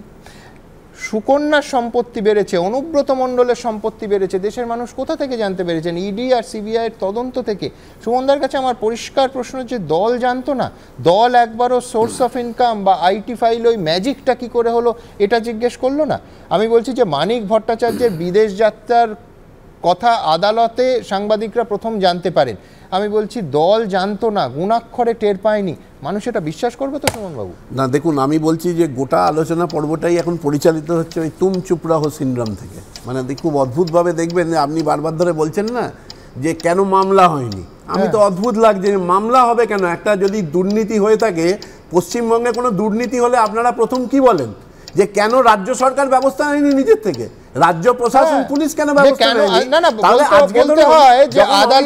সুকন্যার সম্পত্তি বেড়েছে, অনুব্রত মণ্ডলের সম্পত্তি বেড়েছে, দেশের মানুষ কোথা থেকে জানতে পেরেছেন? ইডি আর সিবিআই এর তদন্ত থেকে। সুমনদার কাছে আমার পরিষ্কার প্রশ্ন হচ্ছে দল জানতো না? দল একবারও সোর্স অফ ইনকাম বা আইটি ফাইল ওই ম্যাজিকটা কি করে হলো এটা জিজ্ঞেস করলো না? আমি বলছি যে মানিক ভট্টাচার্যের বিদেশ যাত্রার কথা আদালতে সাংবাদিকরা প্রথম জানতে পারেন। আমি বলছি দল জানতো না, গুণাক্ষরে টের পায়নি, মানুষ এটা বিশ্বাস করবে তো সুমনবাবু? না, দেখুন আমি বলছি যে গোটা আলোচনা পর্বটাই এখন পরিচালিত হচ্ছে ওই তুম চুপ রাহো সিনড্রোম থেকে। মানে খুব অদ্ভুতভাবে দেখবেন যে আপনি বারবার ধরে বলছেন না যে কেন মামলা হয়নি। আমি তো অদ্ভুত লাগছে মামলা হবে কেন? একটা যদি দুর্নীতি হয়ে থাকে, পশ্চিমবঙ্গে কোনো দুর্নীতি হলে আপনারা প্রথম কি বলেন যে কেন রাজ্য সরকার ব্যবস্থা নেয়নি নিজের থেকে, রাজ্য প্রশাসন পুলিশ কেন ব্যবস্থা নেয়নি? তাহলে আজকে বলতে হয় যে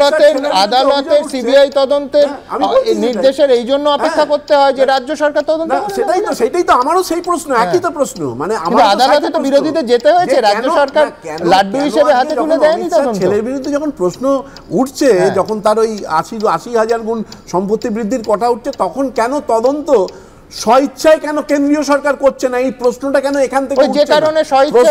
আদালতের সিবিআই তদন্তের নির্দেশের এই জন্য অপেক্ষা করতে হয় যে রাজ্য সরকার তদন্ত। সেটাই তো আমারও সেই প্রশ্ন, একই তো প্রশ্ন। মানে আদালতে তো বিরোধীদের যেতে হয়েছে, রাজ্য সরকার লাড্ডু হিসেবে হাতে তুলে দেয়নি তদন্ত। ছেলের বিরুদ্ধে যখন প্রশ্ন উঠছে, যখন তার ওই 80,000 গুণ সম্পত্তি বৃদ্ধির কথা উঠছে, তখন কেন তদন্ত স্বইচ্ছায় কেন কেন্দ্রীয় সরকার করছে না? এই প্রশ্নটা কেন এখান থেকে যে কারণে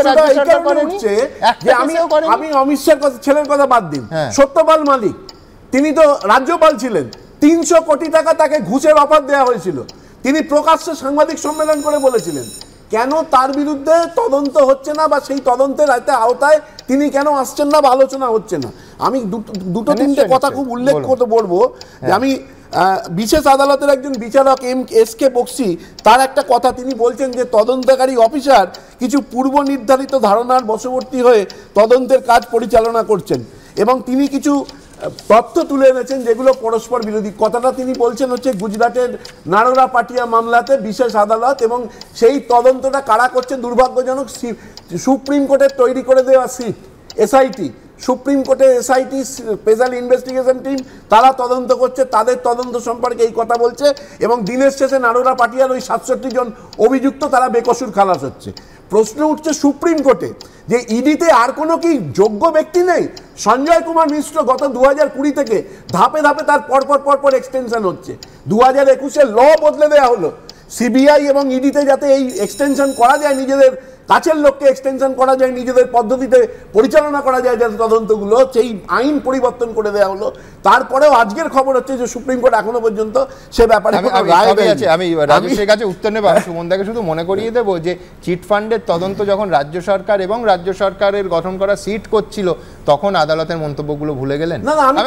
উঠছে যে আমি অমিত শাহ ছেলের কথা বাদ দিন, সত্যপাল মালিক তিনি তো রাজ্যপাল ছিলেন, 300 কোটি টাকা তাকে ঘুষের অফার দেওয়া হয়েছিল, তিনি প্রকাশ্যে সাংবাদিক সম্মেলন করে বলেছিলেন। কেন তার বিরুদ্ধে তদন্ত হচ্ছে না বা সেই তদন্তের আওতায় তিনি কেন আসছেন না বা আলোচনা হচ্ছে না? আমি দুটো তিনটে কথা খুব উল্লেখ করতে বলবো যে আমি বিশেষ আদালতের একজন বিচারক এস.কে. বক্সি, তার একটা কথা তিনি বলছেন যে তদন্তকারী অফিসার কিছু পূর্ব নির্ধারিত ধারণার বশবর্তী হয়ে তদন্তের কাজ পরিচালনা করছেন এবং তিনি কিছু তথ্য তুলে এনেছেন যেগুলো পরস্পর বিরোধী। কথাটা তিনি বলছেন হচ্ছে গুজরাটের নারোরা পাটিয়া মামলাতে বিশেষ আদালত এবং সেই তদন্তটা কারা করছে দুর্ভাগ্যজনক সুপ্রিম কোর্টের তৈরি করে দেওয়া সিট এসআইটি, সুপ্রিম কোর্টের এসআইটি স্পেশাল ইনভেস্টিগেশন টিম, তারা তদন্ত করছে, তাদের তদন্ত সম্পর্কে এই কথা বলছে এবং দিনের শেষে নারোরা পাটিয়ার ওই 67 জন অভিযুক্ত তারা বেকসুর খালাস হচ্ছে। প্রশ্ন উঠছে সুপ্রিম কোর্টে যে ইডিতে আর কোনো কি যোগ্য ব্যক্তি নেই? সঞ্জয় কুমার মিশ্র গত 2020 থেকে ধাপে ধাপে তার পরপর এক্সটেনশন হচ্ছে। 2021-এ ল বদলে দেওয়া হলো সিবিআই এবং ইডিতে যাতে এই এক্সটেনশন করা যায়, নিজেদের কাছের লোককে এক্সটেনশন করা যায়, নিজেদের পদ্ধতিতে পরিচালনা করা যায় যাতে তদন্তগুলো, সেই আইন পরিবর্তন করে দেওয়া হলো। তারপরেও আজকের খবর হচ্ছে যে সুপ্রিম কোর্ট এখনো পর্যন্ত সে ব্যাপারে আমি রাজেশের কাছে উত্তর নেব। সুমনদাকে শুধু মনে করিয়ে দেবো যে চিট ফান্ডের তদন্ত যখন রাজ্য সরকার এবং রাজ্য সরকারের গঠন করা সিট করছিল তখন আদালতের মন্তব্যগুলো ভুলে গেলেন।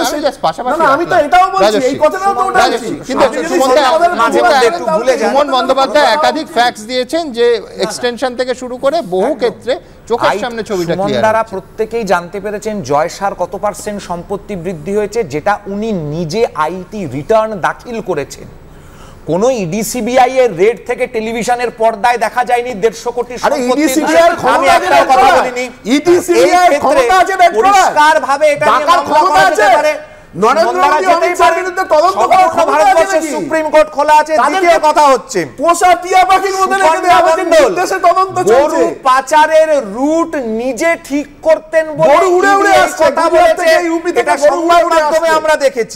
সুমন বন্দ্যোপাধ্যায় একাধিক ফ্যাক্টস দিয়েছেন যে এক্সটেনশন থেকে শুরু করে বহু ক্ষেত্রে চোখের সামনে ছবিটা ক্লিয়ার। সুমনদারা প্রত্যেকেই জানতে পেরেছেন জয়সার কত পার্সেন্ট সম্পত্তি বৃদ্ধি হয়েছে, যেটা উনি নিজে আইটি রিটার্ন দাখিল করেছেন। কোন ইডি সিবিআই এর রেড থেকে টেলিভিশনের পর্দায় দেখা যায়নি 150 কোটি সম্পত্তি। আমি একটা কথা বলিনি, ইডি সিবিআই এর ক্ষমতা আছে, পরিষ্কার ভাবে এটা নিয়ে মামলা করা যেতে পারে। নরেন্দ্র মোদি অমিত শাহের বিরুদ্ধে তদন্ত করার ক্ষমতা আছে, সুপ্রিম কোর্ট খোলা আছে। দ্বিতীয় কথা হচ্ছে পোষা টিয়া পাখির মধ্যে রেখে দেওয়া হচ্ছে, নির্দেশে তদন্ত চলছে। গরু পাচারের রুট নিজে ঠিক করতেন বলে গরু উড়ে উড়ে আসছে, কথা বলেছে, এটা সংবাদ মাধ্যমে আমরা দেখেছি।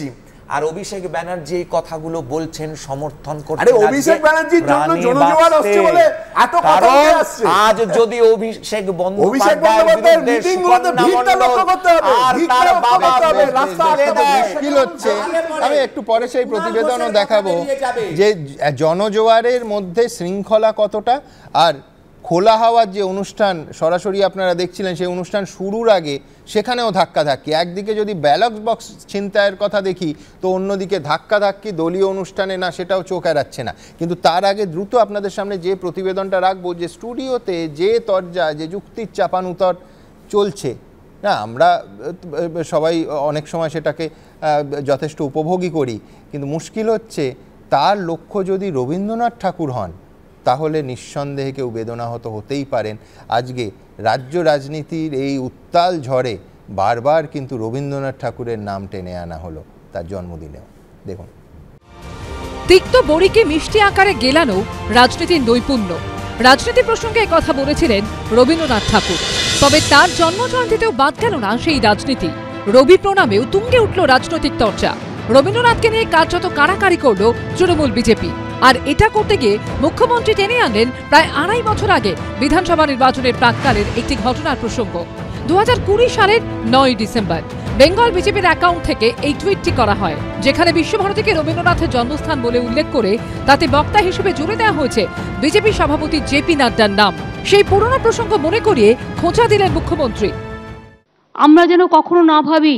আর অভিষেক ব্যানার্জি এই কথাগুলো বলছেন, সমর্থন করছেন। আরে অভিষেক ব্যানার্জির জন্য জনজোয়ার আসছে বলে এত কথা আসছে। আজ যদি অভিষেক বন্দ্যোপাধ্যায়ের মিটিংগুলোতে ভিড়টা লক্ষ্য করতে হবে, ভিড়টা লক্ষ্য করতে হবে, রাস্তা মুশকিল হচ্ছে। আমি একটু পরে সেই প্রতিবেদনও দেখাবো যে জনজোয়ারের মধ্যে শৃঙ্খলা কতটা, আর খোলা হাওয়ার যে অনুষ্ঠান সরাসরি আপনারা দেখছিলেন সেই অনুষ্ঠান শুরুর আগে সেখানেও ধাক্কাধাক্কি। একদিকে যদি ব্যালট বক্স ছিনতাইয়ের কথা দেখি তো অন্যদিকে ধাক্কাধাক্কি দলীয় অনুষ্ঠানে না, সেটাও চোখ এড়াচ্ছে না। কিন্তু তার আগে দ্রুত আপনাদের সামনে যে প্রতিবেদনটা রাখবো, যে স্টুডিওতে যে তরজা, যে যুক্তির চাপানুতর চলছে না, আমরা সবাই অনেক সময় সেটাকে যথেষ্ট উপভোগী করি, কিন্তু মুশকিল হচ্ছে তার লক্ষ্য যদি রবীন্দ্রনাথ ঠাকুর হন তাহলে নিঃসন্দেহে কেউ বেদনাহত হতেই পারেন। আজকে রাজ্য রাজনীতির এই উত্তাল ঝড়ে বারবার কিন্তু রবীন্দ্রনাথ ঠাকুরের নাম টেনে আনা হলো তার জন্মদিনেও। দেখুন, তিক্ত বড়িকে মিষ্টি আকারে গেলানো রাজনীতির নৈপুণ্য। রাজনীতি প্রসঙ্গে কথা বলেছিলেন রবীন্দ্রনাথ ঠাকুর, তবে তার জন্মজয়ন্তীতেও বাদ গেল না সেই রাজনীতি। রবি প্রণামেও তুঙ্গে উঠল রাজনৈতিক চর্চা। রবীন্দ্রনাথকে নিয়ে কার্যত কাড়াকাড়ি করল তৃণমূল বিজেপি। আর এটা করতে গিয়ে মুখ্যমন্ত্রী টেনে আনলেন প্রায় 2.5 বছর আগে বিধানসভা নির্বাচনের প্রাক্কালের একটি ঘটনার প্রসঙ্গ। 2020 সালের 9 ডিসেম্বর বেঙ্গল বিজেপির অ্যাকাউন্ট থেকে এই টুইটটি করা হয়, যেখানে বিশ্বভারতীকে রবীন্দ্রনাথের জন্মস্থান বলে উল্লেখ করে তাতে বক্তা হিসেবে জুড়ে দেওয়া হয়েছে বিজেপি সভাপতি জেপি নাড্ডার নাম। সেই পুরনো প্রসঙ্গ মনে করিয়ে খোঁচা দিলেন মুখ্যমন্ত্রী। আমরা যেন কখনো না ভাবি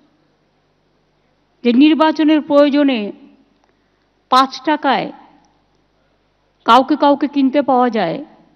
যে নির্বাচনের প্রয়োজনে 5 টাকায় কাউকে কাউকে কিনতে পাওয়া যায়,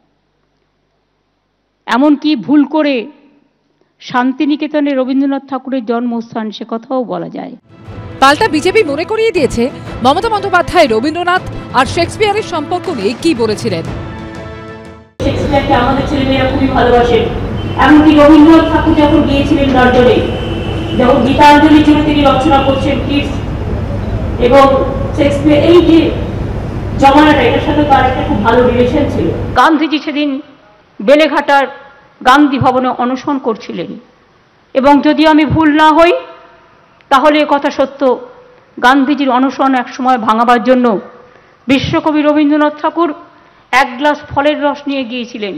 এমনকি ভুল করে শান্তিনিকেতনে রবীন্দ্রনাথ ঠাকুরের জন্মস্থান সে কথাও বলা যায়। পাল্টা বিজেপি মনে করিয়ে দিয়েছে মমতা বন্দ্যোপাধ্যায় রবীন্দ্রনাথ আর শেক্সপিয়ারের সম্পর্ক নিয়ে কি বলেছিলেন। শেক্সপিয়ারকে আমাদের ছেলেমেয়েরা খুবই ভালোবাসেন, এমনকি রবীন্দ্রনাথ ঠাকুর যখন গিয়েছিলেন লন্ডনে, যখন গীতাঞ্জলি ছিল তিনি রচনা করছেন কিডস এবং শেক্সপিয়ার, এই যে জমানাটা, এটার সাথে তার একটা খুব ভালো রিলেশন ছিল। গান্ধীজি সেদিন বেলেঘাটার গান্ধী ভবনে অনশন করছিলেন এবং যদি আমি ভুল না হই তাহলে কথা সত্য, গান্ধীজির অনশন এক সময় ভাঙাবার জন্য বিশ্বকবি রবীন্দ্রনাথ ঠাকুর 1 গ্লাস ফলের রস নিয়ে গিয়েছিলেন।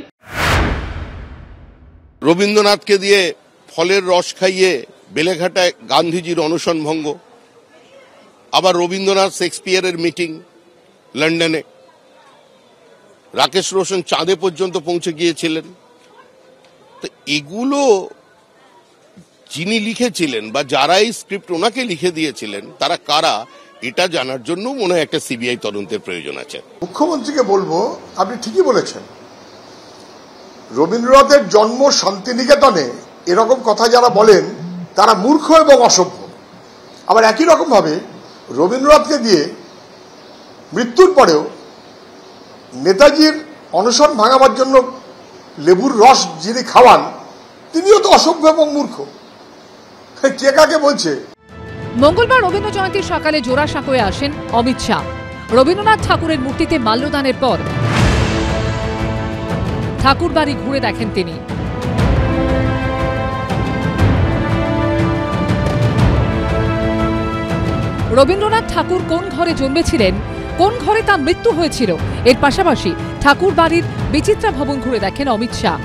রবীন্দ্রনাথকে দিয়ে ফলের রস খাইয়ে বেলেঘাটায় গান্ধীজির অনশন ভঙ্গ, আবার রবীন্দ্রনাথ শেক্সপিয়ারের মিটিং লন্ডনে, রাকেশ রোশন চাঁদে পর্যন্ত পৌঁছে গিয়েছিলেন। তো এগুলো যিনি লিখেছিলেন বা যারা এই স্ক্রিপ্ট ওনাকে লিখে দিয়েছিলেন তারা কারা, এটা জানার জন্য মনে হয় একটা সিবিআই তদন্তের প্রয়োজন আছে। মুখ্যমন্ত্রীকে বলবো, আপনি ঠিকই বলেছেন, রবীন্দ্রনাথের জন্ম শান্তিনিকেতনে এরকম কথা যারা বলেন তারা মূর্খ এবং অসভ্য। আবার একই রকম ভাবে রবীন্দ্রনাথকে দিয়ে মৃত্যুর পরেও নেতাজির অনশন ভাঙাবার জন্য লেবুর রস যিনি খাওয়ান তিনিও তো অসভ্য এবং মূর্খ। কে কাকে বলছে? মঙ্গলবার রবীন্দ্র জয়ন্তীর সকালে জোড়াসাঁকোয় আসেন অমিত শাহ। রবীন্দ্রনাথ ঠাকুরের মূর্তিতে মাল্যদানের পর ঠাকুর বাড়ি ঘুরে দেখেন তিনি। রবীন্দ্রনাথ ঠাকুর কোন ঘরে জন্মেছিলেন, কোন ঘরে তার মৃত্যু হয়েছিল, এর পাশাপাশি ঠাকুর বাড়ির বিচিত্রা ভবন ঘুরে দেখেন অমিত শাহ।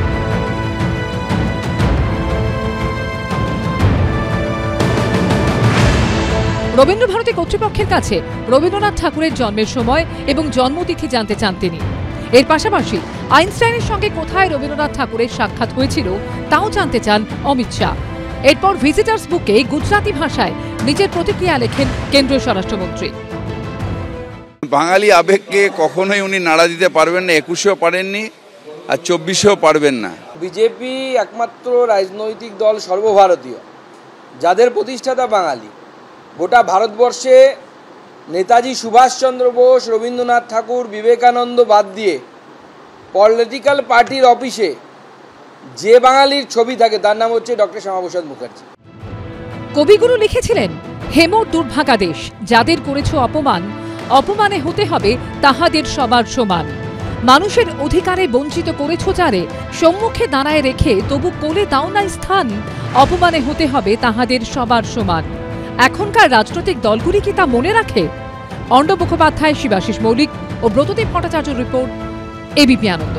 রবীন্দ্রভারতী কর্তৃপক্ষের কাছে রবীন্দ্রনাথ ঠাকুরের জন্মের সময় এবং জন্মতিথি জানতে চান তিনি। এর পাশাপাশি আইনস্টাইনের সঙ্গে কোথায় রবীন্দ্রনাথ ঠাকুরের সাক্ষাৎ হয়েছিল তাও জানতে চান অমিত শাহ। এরপর ভিজিটার্স বুকে গুজরাটি ভাষায় নিজের প্রতিক্রিয়া লেখেন কেন্দ্রীয় স্বরাষ্ট্রমন্ত্রী। বাঙালি আবেগকে কখনোই উনি নাড়া দিতে পারবেন না, 21-এও পারেননি আর 24-এও পারবেন না। বিজেপি একমাত্র রাজনৈতিক দল সর্বভারতীয় যাদের প্রতিষ্ঠাতা বাঙালি। গোটা ভারতবর্ষে নেতাজি সুভাষচন্দ্র বোস, রবীন্দ্রনাথ ঠাকুর, বিবেকানন্দ বাদ দিয়ে পলিটিক্যাল পার্টির অফিসে যে বাঙালির ছবি থাকে তার নাম হচ্ছে ডক্টর শ্যামাপ্রসাদ মুখার্জি। কবিগুরু লিখেছিলেন, হেমোর দুর্ভাগা দেশ, যাদের করেছ অপমান, অপমানে হতে হবে তাহাদের সবার সমান। মানুষের অধিকারে বঞ্চিত করেছ যারে, সম্মুখে দাঁড়ায় রেখে তবু কোলে দাও না স্থান, অপমানে হতে হবে তাহাদের সবার সমান। এখনকার রাজনৈতিক দলগুলি কি তা মনে রাখে? অর্ণব মুখোপাধ্যায়, শিবাশিস মৌলিক ও ব্রতদীপ ভট্টাচার্যের রিপোর্ট, এবিপি আনন্দ।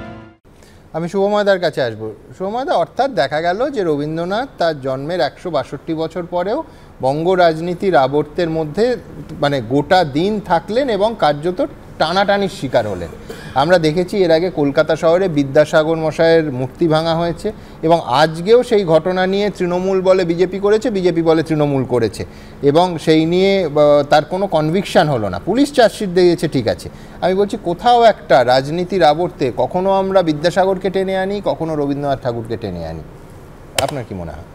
আমি শুভময়দার কাছে আসবো। শুভময়দা, অর্থাৎ দেখা গেল যে রবীন্দ্রনাথ তার জন্মের 162 বছর পরেও বঙ্গ রাজনীতির আবর্তের মধ্যে মানে গোটা দিন থাকলেন এবং কার্যত টানাটানির শিকার হলেন। আমরা দেখেছি এর আগে কলকাতা শহরে বিদ্যাসাগর মশাইয়ের মূর্তি ভাঙা হয়েছে এবং আজকেও সেই ঘটনা নিয়ে তৃণমূল বলে বিজেপি করেছে, বিজেপি বলে তৃণমূল করেছে এবং সেই নিয়ে তার কোনো কনভিকশন হলো না। পুলিশ চার্জশিট দিয়েছে, ঠিক আছে। আমি বলছি কোথাও একটা রাজনীতির আবর্তে কখনো আমরা বিদ্যাসাগরকে টেনে আনি, কখনো রবীন্দ্রনাথ ঠাকুরকে টেনে আনি। আপনার কি মনে হয়?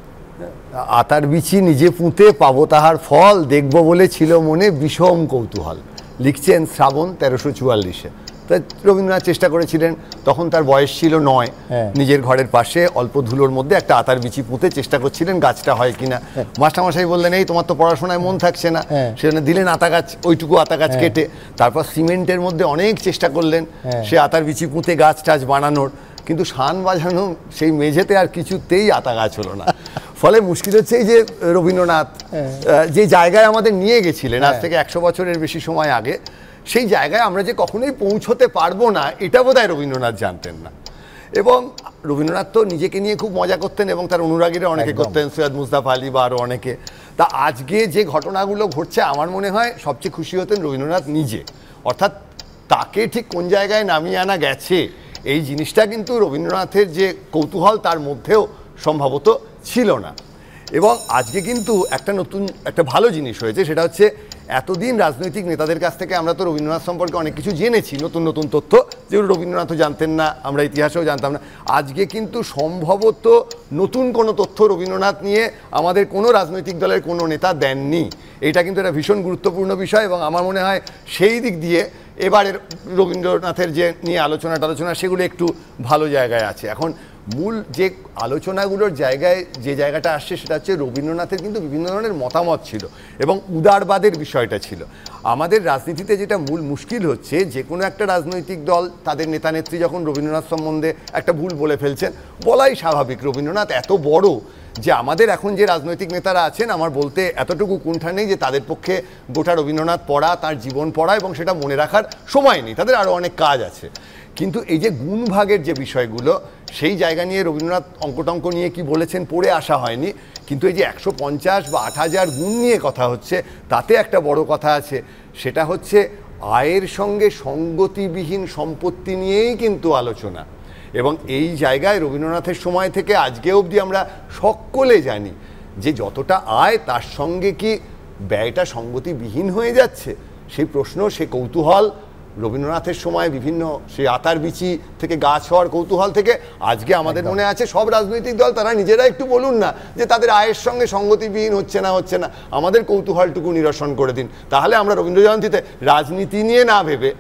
আতার বিচি নিজে পুঁতে পাবো তাহার ফল, দেখব বলে ছিল মনে বিষম কৌতূহল, লিখছেন শ্রাবণ 1344-এ। তাই রবীন্দ্রনাথ চেষ্টা করেছিলেন, তখন তার বয়স ছিল 9, নিজের ঘরের পাশে অল্প ধুলোর মধ্যে একটা আতার বিচি পুঁতে চেষ্টা করছিলেন গাছটা হয় কিনা। মাস্টারমশাই বললেন, এই তোমার তো পড়াশোনায় মন থাকছে না, সেখানে দিলেন আতা গাছ, ওইটুকু আতা গাছ কেটে। তারপর সিমেন্টের মধ্যে অনেক চেষ্টা করলেন সে আতার বিচি পুঁতে গাছ টাছ বানানোর, কিন্তু শান বাজানো সেই মেঝেতে আর কিছুতেই আতা গাছ হলো না। ফলে মুশকিল হচ্ছে এই যে রবীন্দ্রনাথ যে জায়গায় আমাদের নিয়ে গেছিলেন আজ থেকে 100 বছরের বেশি সময় আগে, সেই জায়গায় আমরা যে কখনোই পৌঁছতে পারবো না এটা বোধহয় রবীন্দ্রনাথ জানতেন না। এবং রবীন্দ্রনাথ তো নিজেকে নিয়ে খুব মজা করতেন এবং তার অনুরাগীরা অনেকে করতেন, সৈয়দ মুস্তাফা আলী বা আরও অনেকে। তা আজকে যে ঘটনাগুলো ঘটছে আমার মনে হয় সবচেয়ে খুশি হতেন রবীন্দ্রনাথ নিজে। অর্থাৎ তাকে ঠিক কোন জায়গায় নামিয়ে আনা গেছে এই জিনিসটা কিন্তু রবীন্দ্রনাথের যে কৌতূহল তার মধ্যেও সম্ভবত ছিল না। এবং আজকে কিন্তু একটা ভালো জিনিস হয়েছে, সেটা হচ্ছে এতদিন রাজনৈতিক নেতাদের কাছ থেকে আমরা তো রবীন্দ্রনাথ সম্পর্কে অনেক কিছু জেনেছি, নতুন নতুন তথ্য যেগুলো রবীন্দ্রনাথও জানতেন না, আমরা ইতিহাসেও জানতাম না। আজকে কিন্তু সম্ভবত নতুন কোনো তথ্য রবীন্দ্রনাথ নিয়ে আমাদের কোনো রাজনৈতিক দলের কোনো নেতা দেননি। এটা কিন্তু একটা ভীষণ গুরুত্বপূর্ণ বিষয় এবং আমার মনে হয় সেই দিক দিয়ে এবারের রবীন্দ্রনাথের যে নিয়ে আলোচনা সেগুলো একটু ভালো জায়গায় আছে। এখন মূল যে আলোচনাগুলোর জায়গায় যে জায়গাটা আসছে সেটা হচ্ছে রবীন্দ্রনাথের কিন্তু বিভিন্ন ধরনের মতামত ছিল এবং উদারবাদের বিষয়টা ছিল। আমাদের রাজনীতিতে যেটা মূল মুশকিল হচ্ছে, যে কোনো একটা রাজনৈতিক দল তাদের নেতা নেত্রী যখন রবীন্দ্রনাথ সম্বন্ধে একটা ভুল বলে ফেলছেন, বলাই স্বাভাবিক। রবীন্দ্রনাথ এত বড় যে আমাদের এখন যে রাজনৈতিক নেতারা আছেন, আমার বলতে এতটুকু কুণ্ঠা নেই যে তাদের পক্ষে গোটা রবীন্দ্রনাথ পড়া, তার জীবন পড়া এবং সেটা মনে রাখার সময় নেই, তাদের আরও অনেক কাজ আছে। কিন্তু এই যে গুণভাগের যে বিষয়গুলো, সেই জায়গা নিয়ে রবীন্দ্রনাথ অঙ্কটঙ্ক নিয়ে কি বলেছেন পড়ে আসা হয়নি, কিন্তু এই যে 150 বা 8000 গুণ নিয়ে কথা হচ্ছে, তাতে একটা বড় কথা আছে, সেটা হচ্ছে আয়ের সঙ্গে সঙ্গতিবিহীন সম্পত্তি নিয়েই কিন্তু আলোচনা। এবং এই জায়গায় রবীন্দ্রনাথের সময় থেকে আজকে অবধি আমরা সকলে জানি যে যতটা আয় তার সঙ্গে কি ব্যয়টা সঙ্গতিবিহীন হয়ে যাচ্ছে, সেই প্রশ্ন, সে কৌতূহল রবীন্দ্রনাথের সময় বিভিন্ন সেই আতার বিচি থেকে গাছ হওয়ার কৌতূহল থেকে আজকে আমাদের মনে আছে সব রাজনৈতিক দল তারা নিজেরা একটু বলুন না যে তাদের আয়ের সঙ্গে সঙ্গতিবিহীন হচ্ছে না, আমাদের কৌতূহলটুকু নিরসন করে দিন। তাহলে আমরা রবীন্দ্র জয়ন্তীতে রাজনীতি নিয়ে না ভেবে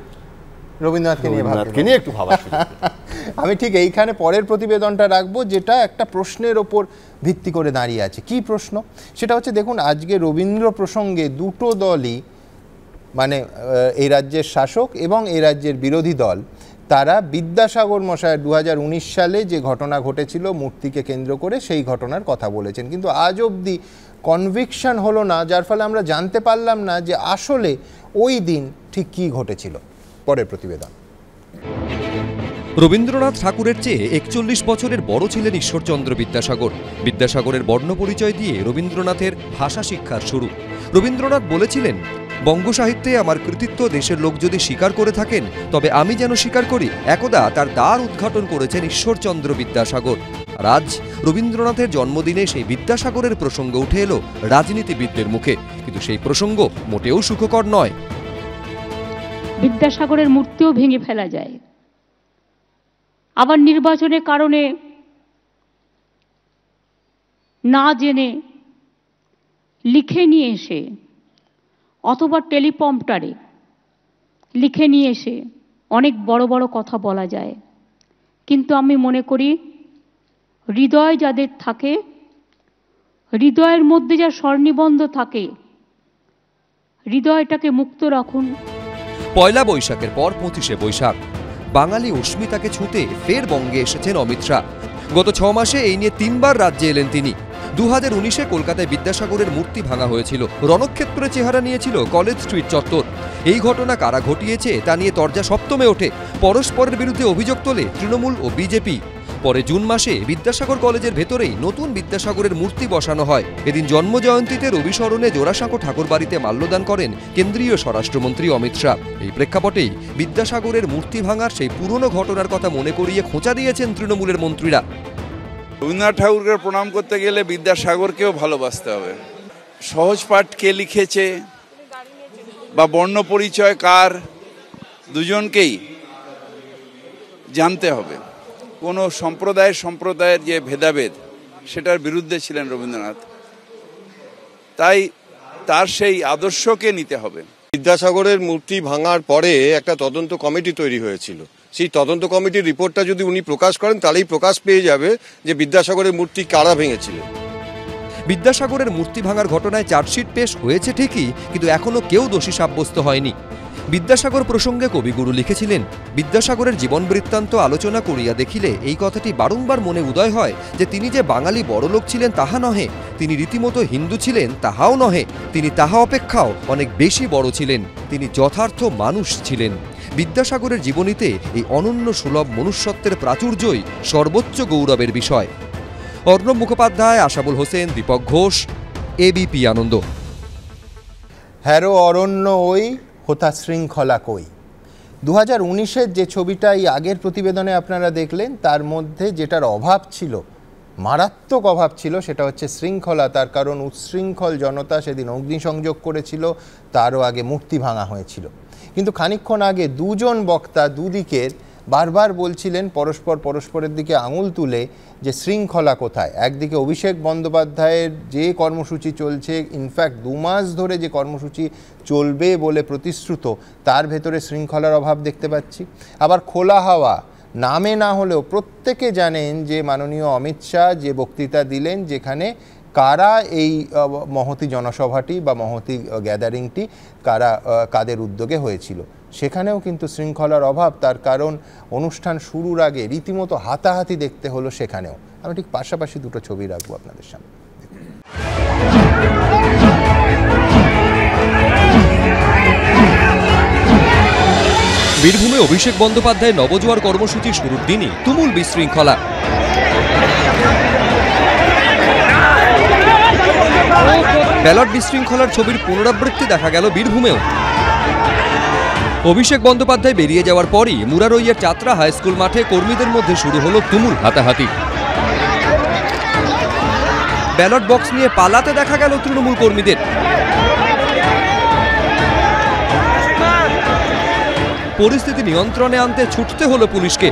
রবীন্দ্রনাথকে নিয়ে একটু ভাবা। আমি ঠিক এইখানে পরের প্রতিবেদনটা রাখবো, যেটা একটা প্রশ্নের ওপর ভিত্তি করে দাঁড়িয়ে আছে। কি প্রশ্ন? সেটা হচ্ছে, দেখুন আজকে রবীন্দ্র প্রসঙ্গে দুটো দলই, মানে এই রাজ্যের শাসক এবং এই রাজ্যের বিরোধী দল, তারা বিদ্যাসাগর মশায়ের 2019 সালে যে ঘটনা ঘটেছিল মূর্তিকে কেন্দ্র করে, সেই ঘটনার কথা বলেছেন, কিন্তু আজ অবধি কনভিকশন হলো না, যার ফলে আমরা জানতে পারলাম না যে আসলে ওই দিন ঠিক কী ঘটেছিল। পরের প্রতিবেদন। রবীন্দ্রনাথ ঠাকুরের চেয়ে 41 বছরের বড় ছিলেন ঈশ্বরচন্দ্র বিদ্যাসাগর। বিদ্যাসাগরের বর্ণ পরিচয় দিয়ে রবীন্দ্রনাথের ভাষা শিক্ষার শুরু। রবীন্দ্রনাথ বলেছিলেন, বঙ্গ সাহিত্যে আমার কৃতিত্ব দেশের লোক যদি স্বীকার করে থাকেন তবে আমি যেন স্বীকার করি। একদা তার দ্বার উদ্ঘাটন করেছেন ঈশ্বরচন্দ্র বিদ্যাসাগর। আর আজ রবীন্দ্রনাথের জন্মদিনে সেই বিদ্যাসাগরের প্রসঙ্গ উঠে এলো রাজনীতিবিদদের মুখে, কিন্তু সেই প্রসঙ্গ মোটেও সুখকর নয়। বিদ্যাসাগরের মূর্তিও ভেঙে ফেলা যায়, আবার নির্বাচনের কারণে না জেনে লিখে নিয়ে এসে অথবা টেলিপ্রম্পটারে লিখে নিয়ে এসে অনেক বড় বড় কথা বলা যায়। কিন্তু আমি মনে করি হৃদয় যাদের থাকে, হৃদয়ের মধ্যে যা স্বরনিবন্ধ থাকে, হৃদয়টাকে মুক্ত রাখুন। পয়লা বৈশাখের পর 25শে বৈশাখ, বাঙালি অস্মিতাকে ছুঁতে ফের বঙ্গে এসেছেন অমিত শাহ। গত 6 মাসে এই নিয়ে 3বার রাজ্যে এলেন তিনি। 2019-এ কলকাতায় বিদ্যাসাগরের মূর্তি ভাঙা হয়েছিল। রণক্ষেত্রে চেহারা নিয়েছিল কলেজ স্ট্রিট চত্বর। এই ঘটনা কারা ঘটিয়েছে তা নিয়ে তরজা সপ্তমে ওঠে। পরস্পরের বিরুদ্ধে অভিযোগ তোলে তৃণমূল ও বিজেপি। পরে জুন মাসে বিদ্যাসাগর কলেজের ভেতরেই নতুন বিদ্যাসাগরের মূর্তি বসানো হয়। এদিন জন্মজয়ন্তীতে রবি স্মরণে জোড়াসাঁকো ঠাকুরবাড়িতে মাল্যদান করেন কেন্দ্রীয় স্বরাষ্ট্রমন্ত্রী অমিত শাহ। এই প্রেক্ষাপটেই বিদ্যাসাগরের মূর্তি ভাঙার সেই পুরনো ঘটনার কথা মনে করিয়ে খোঁচা দিয়েছেন তৃণমূলের মন্ত্রীরা। রবীন্দ্রনাথ ঠাকুরকে প্রণাম করতে গেলে বিদ্যাসাগরকেও ভালোবাসতে হবে। সহজ পাঠ কে লিখেছে বা বর্ণ পরিচয় কার, দুজনকেই জানতে হবে। কোনো সম্প্রদায়ের যে ভেদাভেদ সেটার বিরুদ্ধে ছিলেন রবীন্দ্রনাথ, তাই তার সেই আদর্শকে নিতে হবে। বিদ্যাসাগরের মূর্তি ভাঙার পরে একটা তদন্ত কমিটি তৈরি হয়েছিল। সেই তদন্ত কমিটির রিপোর্টটা যদি উনি প্রকাশ করেন তাহলেই প্রকাশ পেয়ে যাবে যে বিদ্যাসাগরের মূর্তি কারা ভেঙেছিলেন। বিদ্যাসাগরের মূর্তি ভাঙার ঘটনায় চার্জশিট পেশ হয়েছে ঠিকই, কিন্তু এখনো কেউ দোষী সাব্যস্ত হয়নি। বিদ্যাসাগর প্রসঙ্গে কবিগুরু লিখেছিলেন, বিদ্যাসাগরের জীবন বৃত্তান্ত আলোচনা করিয়া দেখিলে এই কথাটি বারংবার মনে উদয় হয় যে তিনি যে বাঙালি বড়লোক ছিলেন তাহা নহে, তিনি রীতিমতো হিন্দু ছিলেন তাহাও নহে, তিনি তাহা অপেক্ষাও অনেক বেশি বড় ছিলেন, তিনি যথার্থ মানুষ ছিলেন। বিদ্যাসাগরের জীবনীতে এই অনন্য সুলভ মনুষ্যত্বের প্রাচুর্যই সর্বোচ্চ গৌরবের বিষয়। অর্ণব মুখোপাধ্যায়, আশাবুল হোসেন, দীপক ঘোষ, এবিপি আনন্দ। হ্যারো অরণ্য ওই হোতা শৃঙ্খলা কই। 2019-এর যে ছবিটা এই আগের প্রতিবেদনে আপনারা দেখলেন, তার মধ্যে যেটার অভাব ছিল, মারাত্মক অভাব ছিল, সেটা হচ্ছে শৃঙ্খলা। তার কারণ উচ্ছৃঙ্খল জনতা সেদিন অগ্নিসংযোগ করেছিল, তারও আগে মূর্তি ভাঙা হয়েছিল। কিন্তু খানিকক্ষণ আগে দুজন বক্তা দুদিকের বারবার বলছিলেন পরস্পরের দিকে আঙুল তুলে যে শৃঙ্খলা কোথায়। একদিকে অভিষেক বন্দ্যোপাধ্যায়ের যে কর্মসূচি চলছে, ইনফ্যাক্ট 2 মাস ধরে যে কর্মসূচি চলবে বলে প্রতিশ্রুত, তার ভেতরে শৃঙ্খলার অভাব দেখতে পাচ্ছি। আবার খোলা হাওয়া নামে না হলেও প্রত্যেকে জানেন যে মাননীয় অমিত শাহ যে বক্তৃতা দিলেন, যেখানে কারা এই মহতী জনসভাটি বা মহতী গ্যাদারিংটি কাদের উদ্যোগে হয়েছিল, সেখানেও কিন্তু শৃঙ্খলার অভাব। তার কারণ অনুষ্ঠান শুরুর আগে রীতিমতো হাতাহাতি দেখতে হলো সেখানেও। আমি ঠিক পাশাপাশি দুটো ছবি রাখবো আপনাদের সামনে। বীরভূমে অভিষেক বন্দ্যোপাধ্যায় নবজোয়ার কর্মসূচি শুরুর দিনই তুমুল বিশৃঙ্খলা। ব্যালট বিশৃঙ্খলার ছবির পুনরাবৃত্তি দেখা গেল বীরভূমেও। অভিষেক বন্দ্যোপাধ্যায় বেরিয়ে যাওয়ার পরই মুরারইয়ের চাতরা হাই স্কুল মাঠে কর্মীদের মধ্যে শুরু হলো তুমুল হাতাহাতি। ব্যালট বক্স নিয়ে পালাতে দেখা গেল তৃণমূল কর্মীদের। পরিস্থিতি নিয়ন্ত্রণে আনতে ছুটতে হলো পুলিশকে।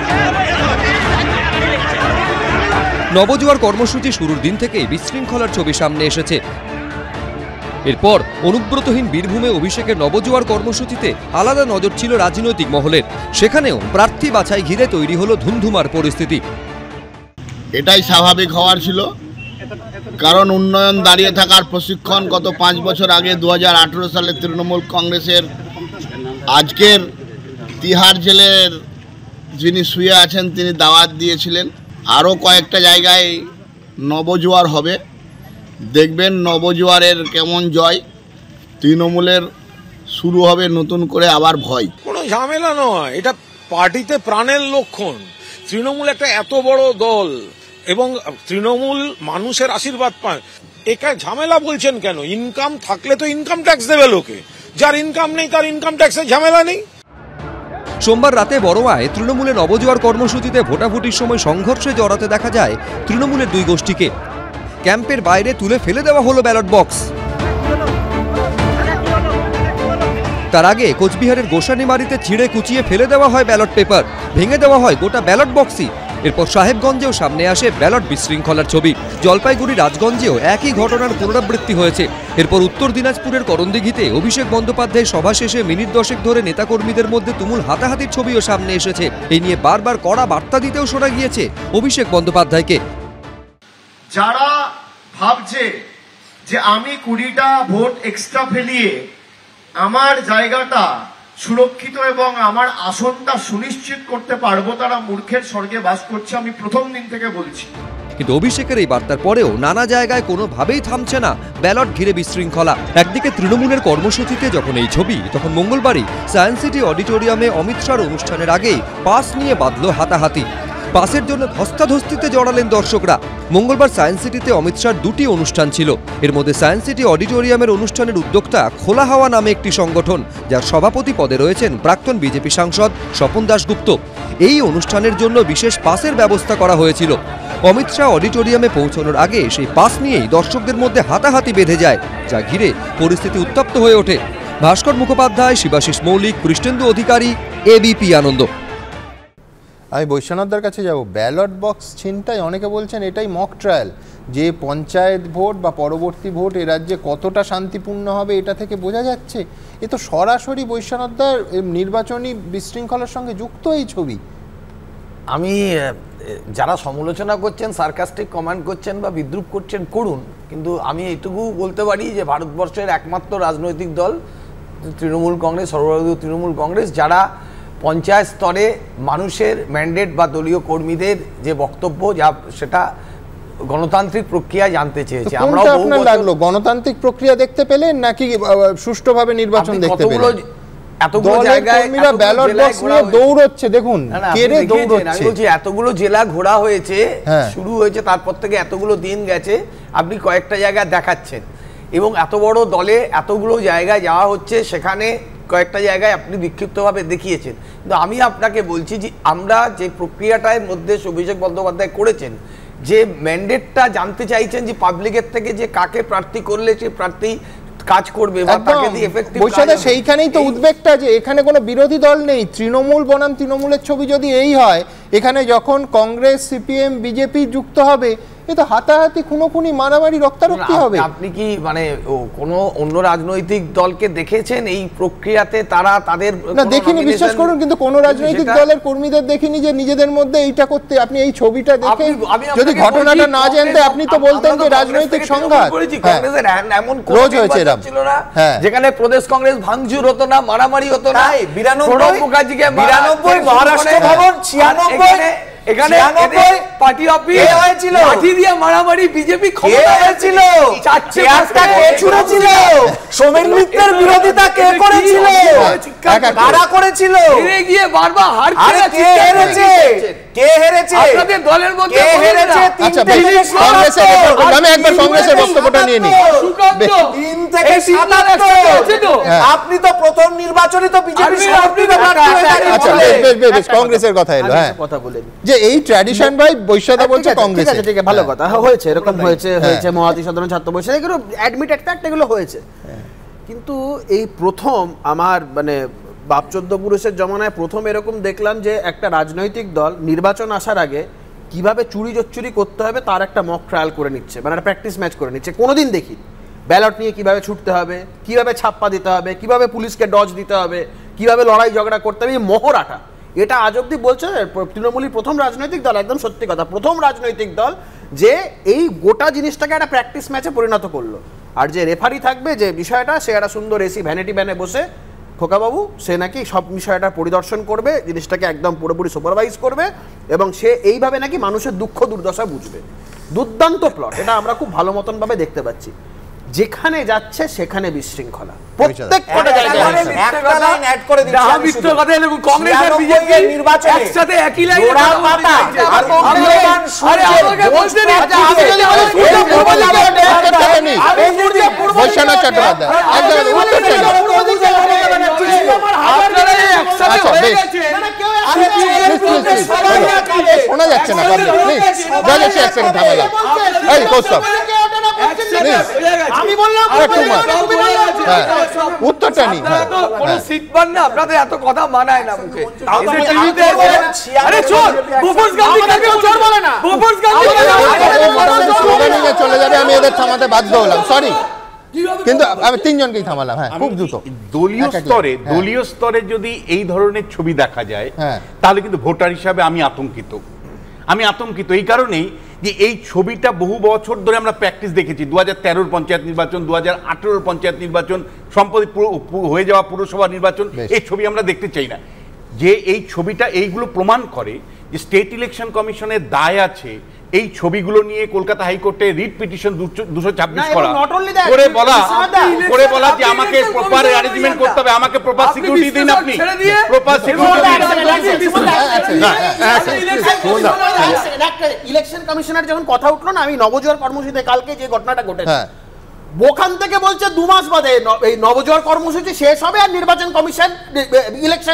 নবজোয়ার কর্মসূচি শুরুর দিন থেকেই বিশৃঙ্খলার ছবি সামনে এসেছে। এরপর অনুব্রতহীন বীরভূমে অভিষেকের নবজোয়ার কর্মসূচিতে আলাদা নজর ছিল রাজনৈতিক মহলের। সেখানেও প্রার্থী বাছাই ঘিরে তৈরি হলো ধুমধুমার পরিস্থিতি। এটাই স্বাভাবিক হওয়ার ছিল, কারণ উন্নয়ন দাঁড়িয়ে থাকার প্রশিক্ষণ গত 5 বছর আগে 2018 সালে তৃণমূল কংগ্রেসের আজকের তিহার জেলের যিনি শুয়ে আছেন তিনি দাওয়াত দিয়েছিলেন। আরও কয়েকটা জায়গায় নবজোয়ার হবে, দেখবেন নবজোয়ারের কেমন জয়। তৃণমূলের শুরু হবে নতুন করে আবার ভয়। কোনো ঝামেলা নয়, এটা পার্টিতে প্রাণের লক্ষণ। তৃণমূল একটা এত বড় দল এবং তৃণমূল মানুষের আশীর্বাদ পায়, একা ঝামেলা বলছেন কেন? ইনকাম থাকলে তো ইনকাম ট্যাক্স দেবে লোকে, যার ইনকাম নেই তার ইনকাম ট্যাক্সের ঝামেলা নেই। সোমবার রাতে বড়োয়ায় তৃণমূলের নবজোয়ার কর্মসূচিতে ভোটাভুটির সময় সংঘর্ষে জড়াতে দেখা যায় তৃণমূলের 2 গোষ্ঠীকে। ক্যাম্পের বাইরে তুলে ফেলে দেওয়া হলো ব্যালট বক্স। তার আগে কোচবিহারের গোসানিমারিতে ছিঁড়ে কুচিয়ে ফেলে দেওয়া হয় ব্যালট পেপার, ভেঙে দেওয়া হয় গোটা ব্যালট বক্সই। এরপর সাহেবগঞ্জেও সামনে আসে ব্যালট বিশৃঙ্খলার ছবি। জলপাইগুড়ি রাজগঞ্জেও একই ঘটনার পুনরাবৃত্তি হয়েছে। এরপর উত্তর দিনাজপুরের করণদিঘিতে অভিষেক বন্দ্যোপাধ্যায় সভা শেষে মিনিট 10 ধরে নেতাকর্মীদের মধ্যে তুমুল হাতাহাতির ছবিও সামনে এসেছে। এই নিয়ে বারবার কড়া বার্তা দিতেও শোনা গিয়েছে অভিষেক বন্দ্যোপাধ্যায়কে। যারা ভাবছে যে আমি 20টা ভোট এক্সট্রা ফেলিয়ে আমার জায়গাটা সুরক্ষিত এবং আমার আসনটা সুনিশ্চিত করতে পারবো, তারা মূর্খের স্বর্গে বাস করছে। আমি প্রথম দিন থেকে বলছি, কিন্তু অভিষেকের এই বার্তার পরেও নানা জায়গায় কোনোভাবেই থামছে না ব্যালট ঘিরে বিশৃঙ্খলা। একদিকে তৃণমূলের কর্মসূচিতে যখন এই ছবি, তখন মঙ্গলবারই সায়েন্স সিটি অডিটোরিয়ামে অমিত শাহর অনুষ্ঠানের আগেই পাস নিয়ে বাঁধল হাতাহাতি। পাসের জন্য ধস্তাধস্তিতে জড়ালেন দর্শকরা। মঙ্গলবার সায়েন্স সিটিতে অমিত শাহর দুটি অনুষ্ঠান ছিল। এর মধ্যে সায়েন্স সিটি অডিটোরিয়ামের অনুষ্ঠানের উদ্যোক্তা খোলা হাওয়া নামে একটি সংগঠন, যার সভাপতি পদে রয়েছেন প্রাক্তন বিজেপি সাংসদ স্বপন দাশগুপ্ত। এই অনুষ্ঠানের জন্য বিশেষ পাসের ব্যবস্থা করা হয়েছিল। অমিত শাহ অডিটোরিয়ামে পৌঁছানোর আগে সেই পাস নিয়েই দর্শকদের মধ্যে হাতাহাতি বেঁধে যায়, যা ঘিরে পরিস্থিতি উত্তপ্ত হয়ে ওঠে। ভাস্কর মুখোপাধ্যায়, শিবাশিস মৌলিক, কৃষ্ণেন্দু অধিকারী, এবিপি আনন্দ। আমি বৈশ্বনাথদার কাছে যাব। ব্যালট বক্স ছিনতাই, অনেকে বলছেন এটাই মক ট্রায়াল, যে পঞ্চায়েত ভোট বা পরবর্তী ভোট এ রাজ্যে কতটা শান্তিপূর্ণ হবে এটা থেকে বোঝা যাচ্ছে। এ তো সরাসরি বৈশ্বনাথদার নির্বাচনী বিশৃঙ্খলার সঙ্গে যুক্ত এই ছবি। আমি যারা সমালোচনা করছেন, সার্কাস্টিক কমেন্ট করছেন বা বিদ্রুপ করছেন করুন, কিন্তু আমি এইটুকু বলতে পারি যে ভারতবর্ষের একমাত্র রাজনৈতিক দল তৃণমূল কংগ্রেস, সর্বভারতীয় তৃণমূল কংগ্রেস, যারা পঞ্চায়েত স্তরে মানুষের ম্যান্ডেট বা দলীয় কর্মীদের যে বক্তব্য, যা সেটা গণতান্ত্রিক প্রক্রিয়া জানতে চেয়েছে। আমরাও আপনার লাগলো গণতান্ত্রিক প্রক্রিয়া দেখতে পেলেন নাকি সুষ্ঠুভাবে নির্বাচন দেখতে পেলেন? এতগুলো জায়গায় ব্যালট বক্স নিয়ে দৌড়চ্ছে, দেখুন কেড়ে দৌড়চ্ছে। আমি বলছি এতগুলো জেলা ঘোরা হয়েছে, শুরু হয়েছে, তারপর থেকে এতগুলো দিন গেছে, আপনি কয়েকটা জায়গায় দেখাচ্ছেন, এবং এত বড় দলে এতগুলো জায়গায় যাওয়া হচ্ছে, সেখানে কয়েকটা জায়গায় আপনি বিক্ষিপ্তভাবে দেখিয়েছেন। কিন্তু আমি আপনাকে বলছি যে আমরা যে প্রক্রিয়াটার মধ্যে অভিষেক বন্দ্যোপাধ্যায় করেছেন, যে ম্যান্ডেটটা জানতে চাইছেন যে পাবলিকের থেকে, যে কাকে প্রার্থী করলে সে প্রার্থী কাজ করবে বা তাকে দিয়ে এফেক্টিভ কাজ হবে, সেইখানেই তো উদ্বেগটা যে এখানে কোনো বিরোধী দল নেই। তৃণমূল বনাম তৃণমূলের ছবি যদি এই হয়, এখানে যখন কংগ্রেস, সিপিএম, বিজেপি যুক্ত হবে, এ তো হাতাহাতি, খুনোখুনি, মারামারি, রক্তারক্তি হবে। আপনি কি মানে কোনো অন্য রাজনৈতিক দলকে দেখেছেন এই প্রক্রিয়াতে? তারা তাদের না দেখিনি, বিশ্বাস করুন, কিন্তু কোন রাজনৈতিক দলের কর্মীদের দেখিনি যে নিজেদের মধ্যে এইটা করতে। আপনি এই ছবিটা দেখে যদি ঘটনাটা না জানতে, আপনি তো বলতেন যে রাজনৈতিক সংঘাত। কংগ্রেসের এমন রোজ হয়েছে এরকম ছিল না যেখানে প্রদেশ কংগ্রেস ভাঙচুর হতো না, মারামারি হতো না। 92 মুখার্জিকে 92 মহারাষ্ট্র ভবন, 96 এখানে পার্টি অফিস হয়েছিল, লাঠি দিয়ে মারামারি, বিজেপি ক্ষমতা হয়েছিল, চেয়ারটা কে ছুঁড়েছিল, সোমেন মিত্রের বিরোধিতা কে করেছিল, কারা করেছিল, হেরে গিয়ে বারবার হার খেয়ে কে হেরেছে, কে হেরেছে আপনাদের দলের মধ্যে, কে হেরেছে? আচ্ছা কংগ্রেসের, আমি একবার কংগ্রেসের বক্তব্যটা নিয়ে নিই। 3 থেকে 7 আপনি তো প্রথম নির্বাচনে তো বিজেপি আচ্ছা বেশ কংগ্রেসের কথা এলো। হ্যাঁ কথা বলেন যে এই ট্র্যাডিশন ভাই বৈশ্যদা বলছে কংগ্রেস, ঠিক আছে, ঠিক আছে, ভালো কথা হয়েছে, এরকম হয়েছে মহাতি সাধারণ ছাত্র বৈশ্যদা, এগুলো অ্যাডমিটেড ফ্যাক্ট, এগুলো হয়েছে। কিন্তু এই প্রথম আমার মানে বাপ 14 পুরুষের জমানায় প্রথম এরকম দেখলাম যে একটা রাজনৈতিক দল নির্বাচন আসার আগে কিভাবে চুরি জচ্চুরি করতে হবে তার একটা মক ট্রায়াল করে নিচ্ছে, মানে একটা প্র্যাকটিস ম্যাচ করে নিচ্ছে। কোনোদিন দেখি ব্যালট নিয়ে কিভাবে ছুটতে হবে, কিভাবে ছাপ্পা দিতে হবে, কিভাবে পুলিশকে ডজ দিতে হবে, কিভাবে লড়াই ঝগড়া করতে হবে, এই মহড়াটা, এটা আজ অব্দি বলছে তৃণমূলই প্রথম রাজনৈতিক দল, একদম সত্যি কথা, প্রথম রাজনৈতিক দল যে এই গোটা জিনিসটাকে একটা প্র্যাকটিস ম্যাচে পরিণত করলো। আর যে রেফারি থাকবে যে বিষয়টা, সে একটা সুন্দর এসি ভ্যানিটি ভ্যানে বসে, খোকাবাবু, সে নাকি সব বিষয়টা পরিদর্শন করবে, জিনিসটাকে একদম পুরোপুরি সুপারভাইজ করবে, এবং সে এইভাবে নাকি মানুষের দুঃখ দুর্দশা বুঝবে। দুর্দান্ত প্লট, এটা আমরা খুব ভালো মতন ভাবে দেখতে পাচ্ছি। যেখানে যাচ্ছে সেখানে বিশৃঙ্খলা, প্রত্যেকটা জায়গায় একটা লাইন অ্যাড করে দিচ্ছে, আমি মিত্র কথা বলবো, কংগ্রেস আর বিজেপি নির্বাচনে একসাথে একই লাইনে ওরা পাতা আর মূল্যবান আরে আমাকে বলতে দিন, আমি যদি এটা প্রবলেম নেই, বৈশ্যনাথ চট্টোপাধ্যায় একদম উত্তরটা আপনারা একসাথে হয়ে গেছে, শোনা যাচ্ছে না, প্লিজ যাচ্ছে, এক সেকেন্ড থামলা, এই কৌস্তব আমি বললাম উত্তরটা নেই, কোন সিট পান না, আপনাদের এত কথা মানায় না মুখে। আরে চোর বোফোর্স গান্ধী কাকে চোর বলে না, বোফোর্স গান্ধী চলে যাবে, আমি এদের থামাতে বাধ্য হলাম, সরি, কিন্তু আমি তিনজনকেই থামালাম। হ্যাঁ খুব দ্রুত। দলীয় স্তরে যদি এই ধরনের ছবি দেখা যায় তাহলে কিন্তু ভোটার হিসাবে আমি আতঙ্কিত এই কারণেই যে এই ছবিটা বহু বছর ধরে আমরা প্র্যাকটিস দেখেছি। 2013 পঞ্চায়েত নির্বাচন, 2018 পঞ্চায়েত নির্বাচন, সম্প্রতি হয়ে যাওয়া পুরসভা নির্বাচন, এই ছবি আমরা দেখতে চাই না। যে এই ছবিটা এইগুলো প্রমাণ করে যে স্টেট ইলেকশন কমিশনের দায় আছে এই ছবিগুলো নিয়ে কলকাতা হাইকোর্টে রিট পিটিশন 226 করা করে বলা যে আমাকে প্রপার অ্যারেঞ্জমেন্ট করতে হবে, আমাকে প্রপার সিকিউরিটি দিন, আপনি প্রপার সিকিউরিটি। ইলেকশন কমিশনার যখন কথা উঠলো না, আমি নবজোয়ার কর্মসূচিতে কালকে যে ঘটনাটা ঘটেছে, ওখান থেকে বলছে 2 মাস বাদে এই নবজোয়ার কর্মসূচি শেষ হবে আর নির্বাচন কমিশন ইলেকশন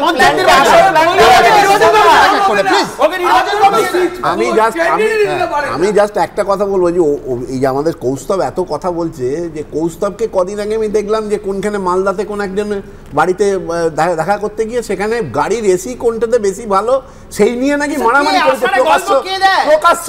আমি জাস্ট একটা কথা বলবো যে এই যে আমাদের কৌস্তব এত কথা বলছে, যে কৌস্তবকে কদিন আগে আমি দেখলাম যে কোনখানে মালদাতে কোন একজন বাড়িতে দেখা করতে গিয়ে সেখানে গাড়ির এসি কোনটাতে বেশি ভালো সেই নিয়ে নাকি মারামারি করেছে, প্রকাশ্য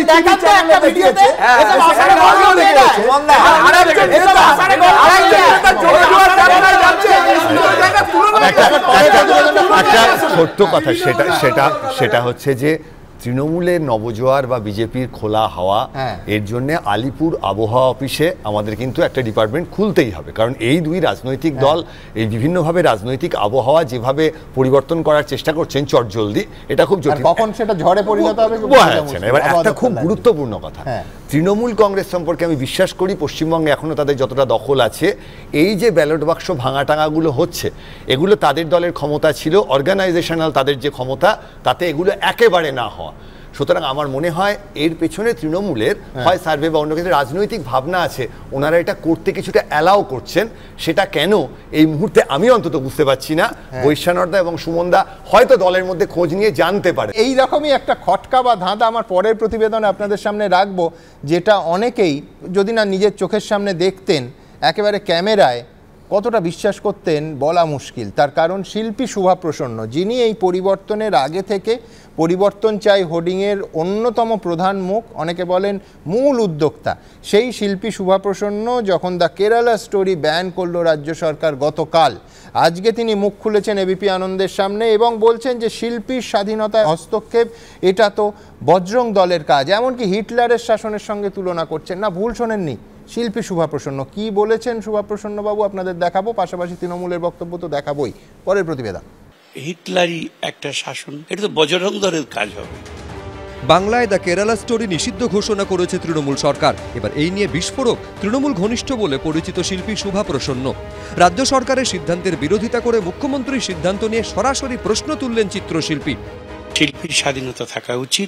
ছোট্ট কথা, সেটা হচ্ছে যে তৃণমূলের নবজোয়ার বা বিজেপির খোলা হাওয়া, এর জন্য আলিপুর আবহাওয়া অফিসে আমাদের কিন্তু একটা ডিপার্টমেন্ট খুলতেই হবে, কারণ এই দুই রাজনৈতিক দল এই বিভিন্নভাবে রাজনৈতিক আবহাওয়া যেভাবে পরিবর্তন করার চেষ্টা করছেন চটজলদি, এটা খুব জটিল, কখন সেটা ঝড়ে পরিণত হবে বোঝা যাচ্ছে না। এবার একটা খুব গুরুত্বপূর্ণ কথা, তৃণমূল কংগ্রেস সম্পর্কে আমি বিশ্বাস করি পশ্চিমবঙ্গে এখনো তাদের যতটা দখল আছে, এই যে ব্যালট বাক্স ভাঙা টাঙাগুলো হচ্ছে এগুলো তাদের দলের ক্ষমতা ছিল, অর্গানাইজেশনাল তাদের যে ক্ষমতা, তাতে এগুলো একেবারে না হওয়া। সুতরাং আমার মনে হয় এর পেছনে তৃণমূলের হয় সার্ভে বা অন্য কিছু রাজনৈতিক ভাবনা আছে, ওনারা এটা করতে কিছুটা অ্যালাউ করছেন। সেটা কেন এই মুহূর্তে আমি অন্তত বুঝতে পারছি না। বৈশ্যানর্দা এবং সুমনদা হয়তো দলের মধ্যে খোঁজ নিয়ে জানতে পারে। এই রকমই একটা খটকা বা ধাঁধা আমার পরের প্রতিবেদনে আপনাদের সামনে রাখবো, যেটা অনেকেই যদি না নিজের চোখের সামনে দেখতেন একেবারে ক্যামেরায় কতটা বিশ্বাস করতেন বলা মুশকিল। তার কারণ শিল্পী শুভা প্রসন্ন, যিনি এই পরিবর্তনের আগে থেকে পরিবর্তন চাই হোর্ডিংয়ের অন্যতম প্রধান মুখ, অনেকে বলেন মূল উদ্যোক্তা, সেই শিল্পী শুভা প্রসন্ন যখন দ্য কেরালা স্টোরি ব্যান করল রাজ্য সরকার গতকাল, আজকে তিনি মুখ খুলেছেন এবিপি আনন্দের সামনে এবং বলছেন যে শিল্পীর স্বাধীনতায় হস্তক্ষেপ এটা তো বজরং দলের কাজ, এমনকি হিটলারের শাসনের সঙ্গে তুলনা করছেন। না, ভুল শোনেননি, শিল্পী শুভা প্রসন্ন কি বলেছেন শুভা প্রসন্ন বাবু আপনাদের দেখাবো, পাশাপাশি তৃণমূলের বক্তব্য তো দেখাবোই পরের প্রতিবেদন। হিটলারই একটা শাসন, এটা তো বজরং দলের কাজ হবে। বাংলায় দ্য কেরালা স্টোরি নিষিদ্ধ ঘোষণা করেছে তৃণমূল সরকার। এবার এই নিয়ে বিস্ফোরক তৃণমূল ঘনিষ্ঠ বলে পরিচিত শিল্পী শুভা প্রসন্ন। রাজ্য সরকারের সিদ্ধান্তের বিরোধিতা করে মুখ্যমন্ত্রীর সিদ্ধান্ত নিয়ে সরাসরি প্রশ্ন তুললেন চিত্রশিল্পী। শিল্পীর স্বাধীনতা থাকা উচিত,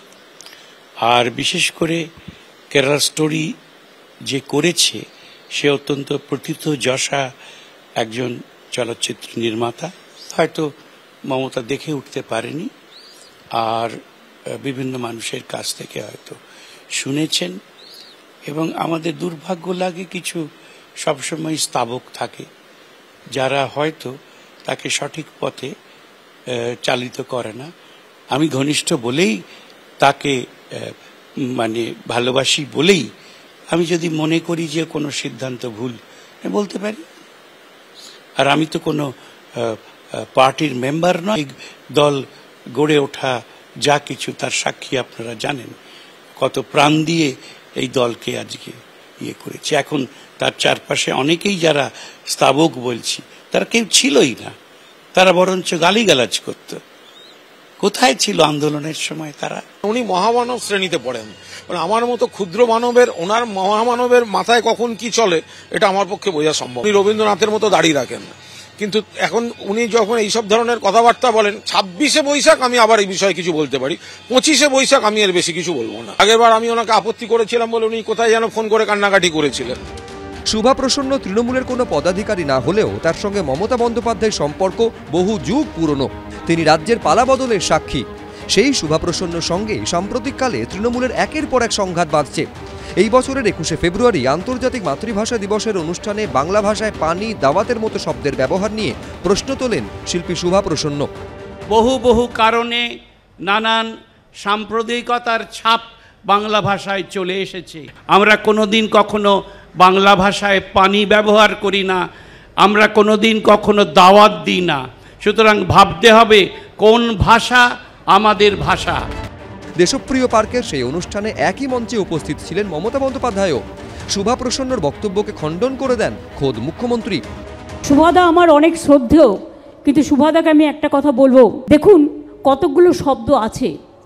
আর বিশেষ করে কেরালা স্টোরি যে করেছে সে অত্যন্ত প্রথিত যশা একজন চলচ্চিত্র নির্মাতা, হয়তো মমতা দেখে উঠতে পারেনি, আর বিভিন্ন মানুষের কাছ থেকে হয়তো শুনেছেন। এবং আমাদের দুর্ভাগ্য লাগে কিছু সবসময় স্তাবক থাকে যারা হয়তো তাকে সঠিক পথে চালিত করে না। আমি ঘনিষ্ঠ বলেই তাকে মানে ভালোবাসি বলেই আমি যদি মনে করি যে কোনো সিদ্ধান্ত ভুল আমি বলতে পারি। আর আমি তো কোনো পার্টির মেম্বার নয়, দল গড়ে ওঠা যা কিছু তার সাক্ষী আপনারা জানেন, কত প্রাণ দিয়ে এই দলকে আজকে ইয়ে করেছে। এখন তার চারপাশে অনেকেই যারা স্তাবক বলছি তারা কেউ ছিলই না, তারা বরঞ্চ গালিগালাজ করত। কোথায় ছিল আন্দোলনের সময় তারা? উনি মহামানব শ্রেণীতে পড়েন, মানে আমার মতো ক্ষুদ্র মানবের ওনার মহামানবের মাথায় কখন কি চলে এটা আমার পক্ষে বোঝা সম্ভব। উনি রবীন্দ্রনাথের মতো দাঁড়িয়ে রাখেন, কিন্তু এখন উনি যখন এইসব ধরনের কথাবার্তা বলেন, 26শে বৈশাখ আমি আবার এই বিষয়ে কিছু বলতে পারি, 25শে বৈশাখ আমি এর বেশি কিছু বলবো না। আগেরবার আমি ওনাকে আপত্তি করেছিলাম বলে উনি কোথায় যেন ফোন করে কান্নাকাটি করেছিলেন। শুভা প্রসন্ন তৃণমূলের কোনো পদাধিকারী না হলেও তার সঙ্গে মমতা বন্দ্যোপাধ্যায়ের সম্পর্ক বহু যুগ পুরনো। তিনি রাজ্যের পালাবদলের সাক্ষী। সেই শুভা প্রসন্নর সঙ্গে সাম্প্রতিককালে তৃণমূলের একের পর এক সংঘাত বাঁধছে। এই বছরের 21শে ফেব্রুয়ারি আন্তর্জাতিক মাতৃভাষা দিবসের অনুষ্ঠানে বাংলা ভাষায় পানি, দাওয়াতের মতো শব্দের ব্যবহার নিয়ে প্রশ্ন তোলেন শিল্পী শুভা প্রসন্ন। বহু কারণে নানান সাম্প্রদায়িকতার ছাপ বাংলা ভাষায় চলে এসেছে। আমরা কোনোদিন কখনো বাংলা ভাষায় পানি ব্যবহার করি না, আমরা কোনোদিন কখনো দাওয়াত দিই না। সুতরাং ভাবতে হবে কোন ভাষা আমাদের ভাষা। দেশপ্রিয় পার্কের সেই অনুষ্ঠানে একই মঞ্চে উপস্থিত ছিলেন মমতা বন্দ্যোপাধ্যায়ও। শুভা প্রসন্নর বক্তব্যকে খণ্ডন করে দেন খোদ মুখ্যমন্ত্রী। শুভাদা আমার অনেক শ্রদ্ধেয়, কিন্তু শুভাদাকে আমি একটা কথা বলবো, দেখুন কতগুলো শব্দ আছে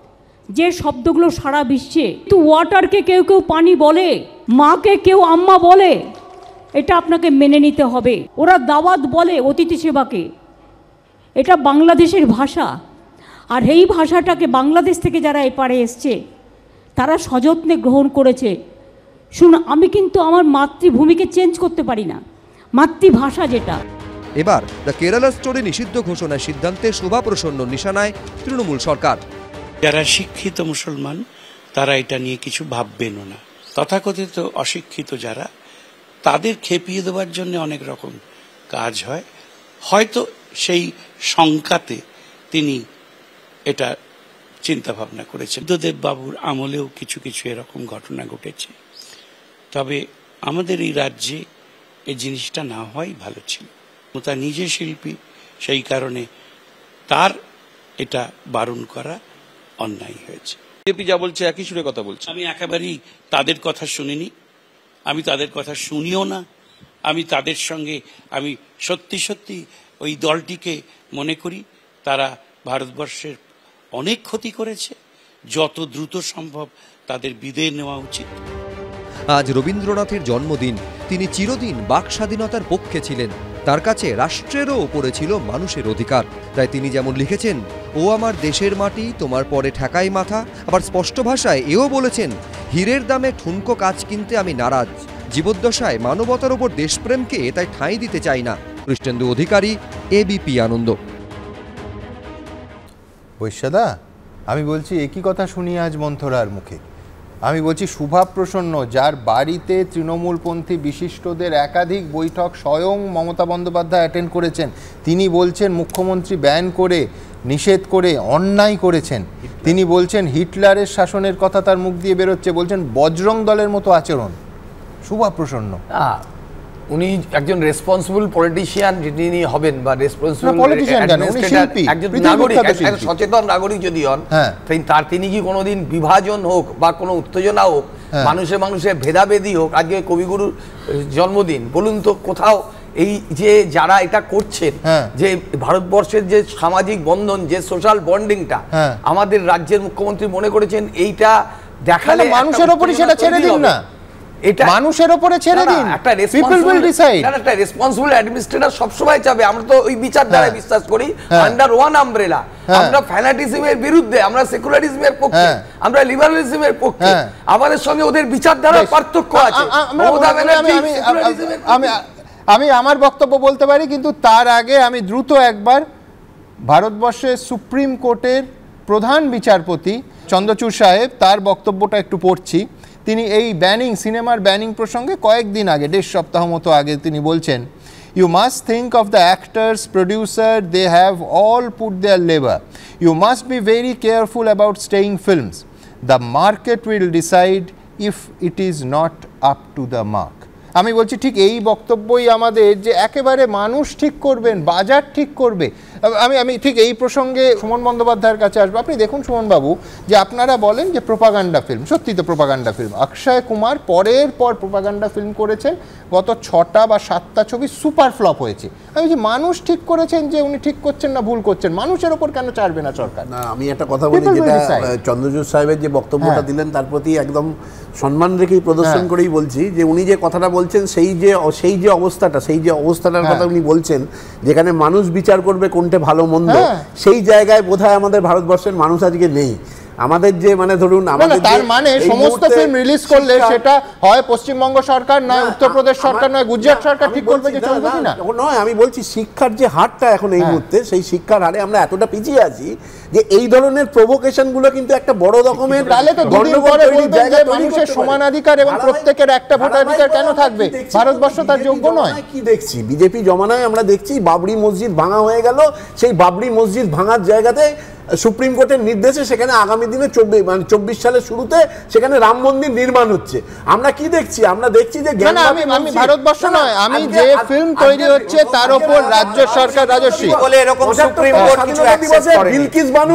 যে শব্দগুলো সারা বিশ্বে, কিন্তু ওয়াটারকে কেউ কেউ পানি বলে, মাকে কেউ আম্মা বলে, এটা আপনাকে মেনে নিতে হবে। ওরা দাওয়াত বলে অতিথি সেবাকে, এটা বাংলাদেশের ভাষা। আর এই ভাষাটাকে বাংলাদেশ থেকে যারা এপারে এসছে তারা সযত্নে গ্রহণ করেছে। শুনুন, আমি কিন্তু আমার মাতৃভূমিকে চেঞ্জ করতে পারি না, মাতৃভাষা যেটা। এবার দ্য কেরালা স্টোরি নিষিদ্ধ ঘোষণার সিদ্ধান্তে শোভাপ্রসন্ন নিশানায় তৃণমূল সরকার। যারা শিক্ষিত মুসলমান তারা এটা নিয়ে কিছু ভাববেনও না। তথাকথিত অশিক্ষিত যারা, তাদের খেপিয়ে দেওয়ার জন্য অনেক রকম কাজ হয়। হয়তো সেই শঙ্কাতে তিনি এটা চিন্তা ভাবনা করেছেন। বুদ্ধদেব বাবুর আমলেও কিছু কিছু এরকম ঘটনা ঘটেছে, তবে আমাদের এই রাজ্যে এই জিনিসটা না হওয়াই ভালো ছিল। তার নিজে শিল্পী, সেই কারণে তার এটা বারণ করা অন্যায় হয়েছে। বিজেপি যা বলছে একই সুরে কথা বলছে। আমি একেবারেই তাদের কথা শুনিনি, আমি তাদের কথা শুনিও না। আমি তাদের সঙ্গে আমি সত্যি সত্যি ওই দলটিকে মনে করি তারা ভারতবর্ষের অনেক ক্ষতি করেছে। যত দ্রুত সম্ভব তাদের বিদায় নেওয়া উচিত। আজ রবীন্দ্রনাথের জন্মদিন। তিনি চিরদিন বাক স্বাধীনতার পক্ষে ছিলেন। তার কাছে রাষ্ট্রেরও ওপরে ছিল মানুষের অধিকার। তাই তিনি যেমন লিখেছেন, ও আমার দেশের মাটি, তোমার পরে ঠেকাই মাথা, আবার স্পষ্ট ভাষায় এও বলেছেন, হীরের দামে ঠুনকো কাজ কিনতে আমি নারাজ। জীবদ্দশায় মানবতার ওপর দেশপ্রেমকে তাই ঠাঁই দিতে চাই না। কৃষ্ণেন্দু অধিকারী, এবিপি আনন্দ। বৈশ্যাদা, আমি বলছি একই কথা শুনি আজ মন্থরার মুখে। আমি বলছি শুভাপ্রসন্ন, যার বাড়িতে তৃণমূলপন্থী বিশিষ্টদের একাধিক বৈঠক স্বয়ং মমতা বন্দ্যোপাধ্যায় অ্যাটেন্ড করেছেন, তিনি বলছেন মুখ্যমন্ত্রী ব্যান করে নিষেধ করে অন্যায় করেছেন। তিনি বলছেন হিটলারের শাসনের কথা তার মুখ দিয়ে বেরোচ্ছে, বলছেন বজরং দলের মতো আচরণ। শুভাপ্রসন্ন উনি একজন রেসপন্সিবল পলিটিশিয়ান যিনি হবেন, বা রেসপন্সিবল একজন নাগরিক, সচেতন নাগরিক যদি হন, তিনি কি কোনোদিন বিভাজন হোক বা কোনো উত্তেজনা হোক, মানুষে মানুষে ভেদাভেদি হোক, আজকে কবিগুরুর জন্মদিন, বলুন তো কোথাও এই যে যারা এটা করছেন, যে ভারতবর্ষের যে সামাজিক বন্ধন, যে সোশ্যাল বন্ডিংটা আমাদের রাজ্যের মুখ্যমন্ত্রী মনে করেছেন, এইটা দেখালে মানুষের উপরই সেটা ছেড়ে দিন না, এটা মানুষের উপরে ছেড়ে দিন, একটা রেসপন্সিবল অ্যাডমিনিস্ট্রেটর সবসময় চাবে। আমরা তো ওই বিচারধারায় বিশ্বাস করি, আন্ডার ওয়ান আমব্রেলা। আমরা ফ্যানাটিজমের বিরুদ্ধে, আমরা সেকুলারিজমের পক্ষে, আমরা লিবারালিজমের পক্ষে। আমাদের সঙ্গে ওদের বিচারধারার পার্থক্য আছে। আমি আমার বক্তব্য বলতে পারি, কিন্তু তার আগে আমি দ্রুত একবার ভারতবর্ষের সুপ্রিম কোর্টের প্রধান বিচারপতি চন্দ্রচূড় সাহেব, তার বক্তব্যটা একটু পড়ছি। তিনি এই ব্যানিং, সিনেমার ব্যানিং প্রসঙ্গে কয়েকদিন আগে, 1.5 সপ্তাহ মতো আগে তিনি বলছেন, you must think of the actors, producer, they have all put their labour. You must be very careful about staying films. The market will decide if it is not up to the mark. আমি বলছি ঠিক এই বক্তব্যই আমাদের, যে একেবারে মানুষ ঠিক করবেন, বাজার ঠিক করবে। আমি ঠিক এই প্রসঙ্গে সুমন বন্দ্যোপাধ্যায়ের কাছে আসবো। আপনি দেখুন সুমনবাবু, যে আপনারা বলেন যে প্রোপাগান্ডা ফিল্ম, সত্যি তো প্রোপাগান্ডা ফিল্ম। অক্ষয় কুমার পরের পর প্রোপাগান্ডা ফিল্ম করেছেন, গত 6টা বা 7টা ছবি সুপার ফ্লপ হয়েছে। আমি বলছি মানুষ ঠিক করেছেন, যে উনি ঠিক করছেন না ভুল করছেন, মানুষের ওপর কেন ছাড়বে না সরকার? না, আমি একটা কথা বলি, যেটা চন্দ্রচূড় সাহেবের যে বক্তব্যটা দিলেন তার প্রতি একদম সম্মান রেখেই প্রদর্শন করেই বলছি, যে উনি যে কথাটা বলছেন, সেই যে অবস্থাটার কথা উনি বলছেন, যেখানে মানুষ বিচার করবে কোনটা ভালো মন্দ, সেই জায়গায় বোধহয় আমাদের ভারতবর্ষের মানুষ আজকে নেই। আমাদের যে মানে ধরুন, তার মানে সমস্ত ফিল্ম রিলিজ করলে সেটা হয় পশ্চিমবঙ্গ সরকার, নয় উত্তরপ্রদেশ সরকার, নয় গুজরাট সরকার ঠিক করবে যে চলবে কিনা। নয়, আমি বলছি শিক্ষার যে হারটা এখন এই মুহূর্তে, সেই শিক্ষার হারে আমরা এতটা পিছিয়ে আছি যে এই ধরনের প্রভোকেশন গুলো কিন্তু একটা বড় রকমের, তাহলে তো মানুষের সমানাধিকার এবং প্রত্যেকের একটা ভোটাধিকার কেন থাকবে? ভারতবর্ষ তার যোগ্য নয়? কি দেখছি বিজেপি জমানায় আমরা দেখছি বাবরি মসজিদ ভাঙা হয়ে গেল, সেই বাবরি মসজিদ ভাঙার জায়গাতে সুপ্রিম কোর্টের নির্দেশে সেখানে আগামী দিনে 24 সালের শুরুতে সেখানে রাম মন্দির নির্মাণ হচ্ছে। আমরা কি দেখছি? আমরা দেখছি যে আমি ভারতবর্ষ নয়, আমি যে ফিল্ম তৈরি হচ্ছে তার উপর রাজ্য সরকার রাজস্বী বলে এরকম সুপ্রিম কোর্ট কিছু অ্যাকসেপ্ট করে। বিলকিস বানু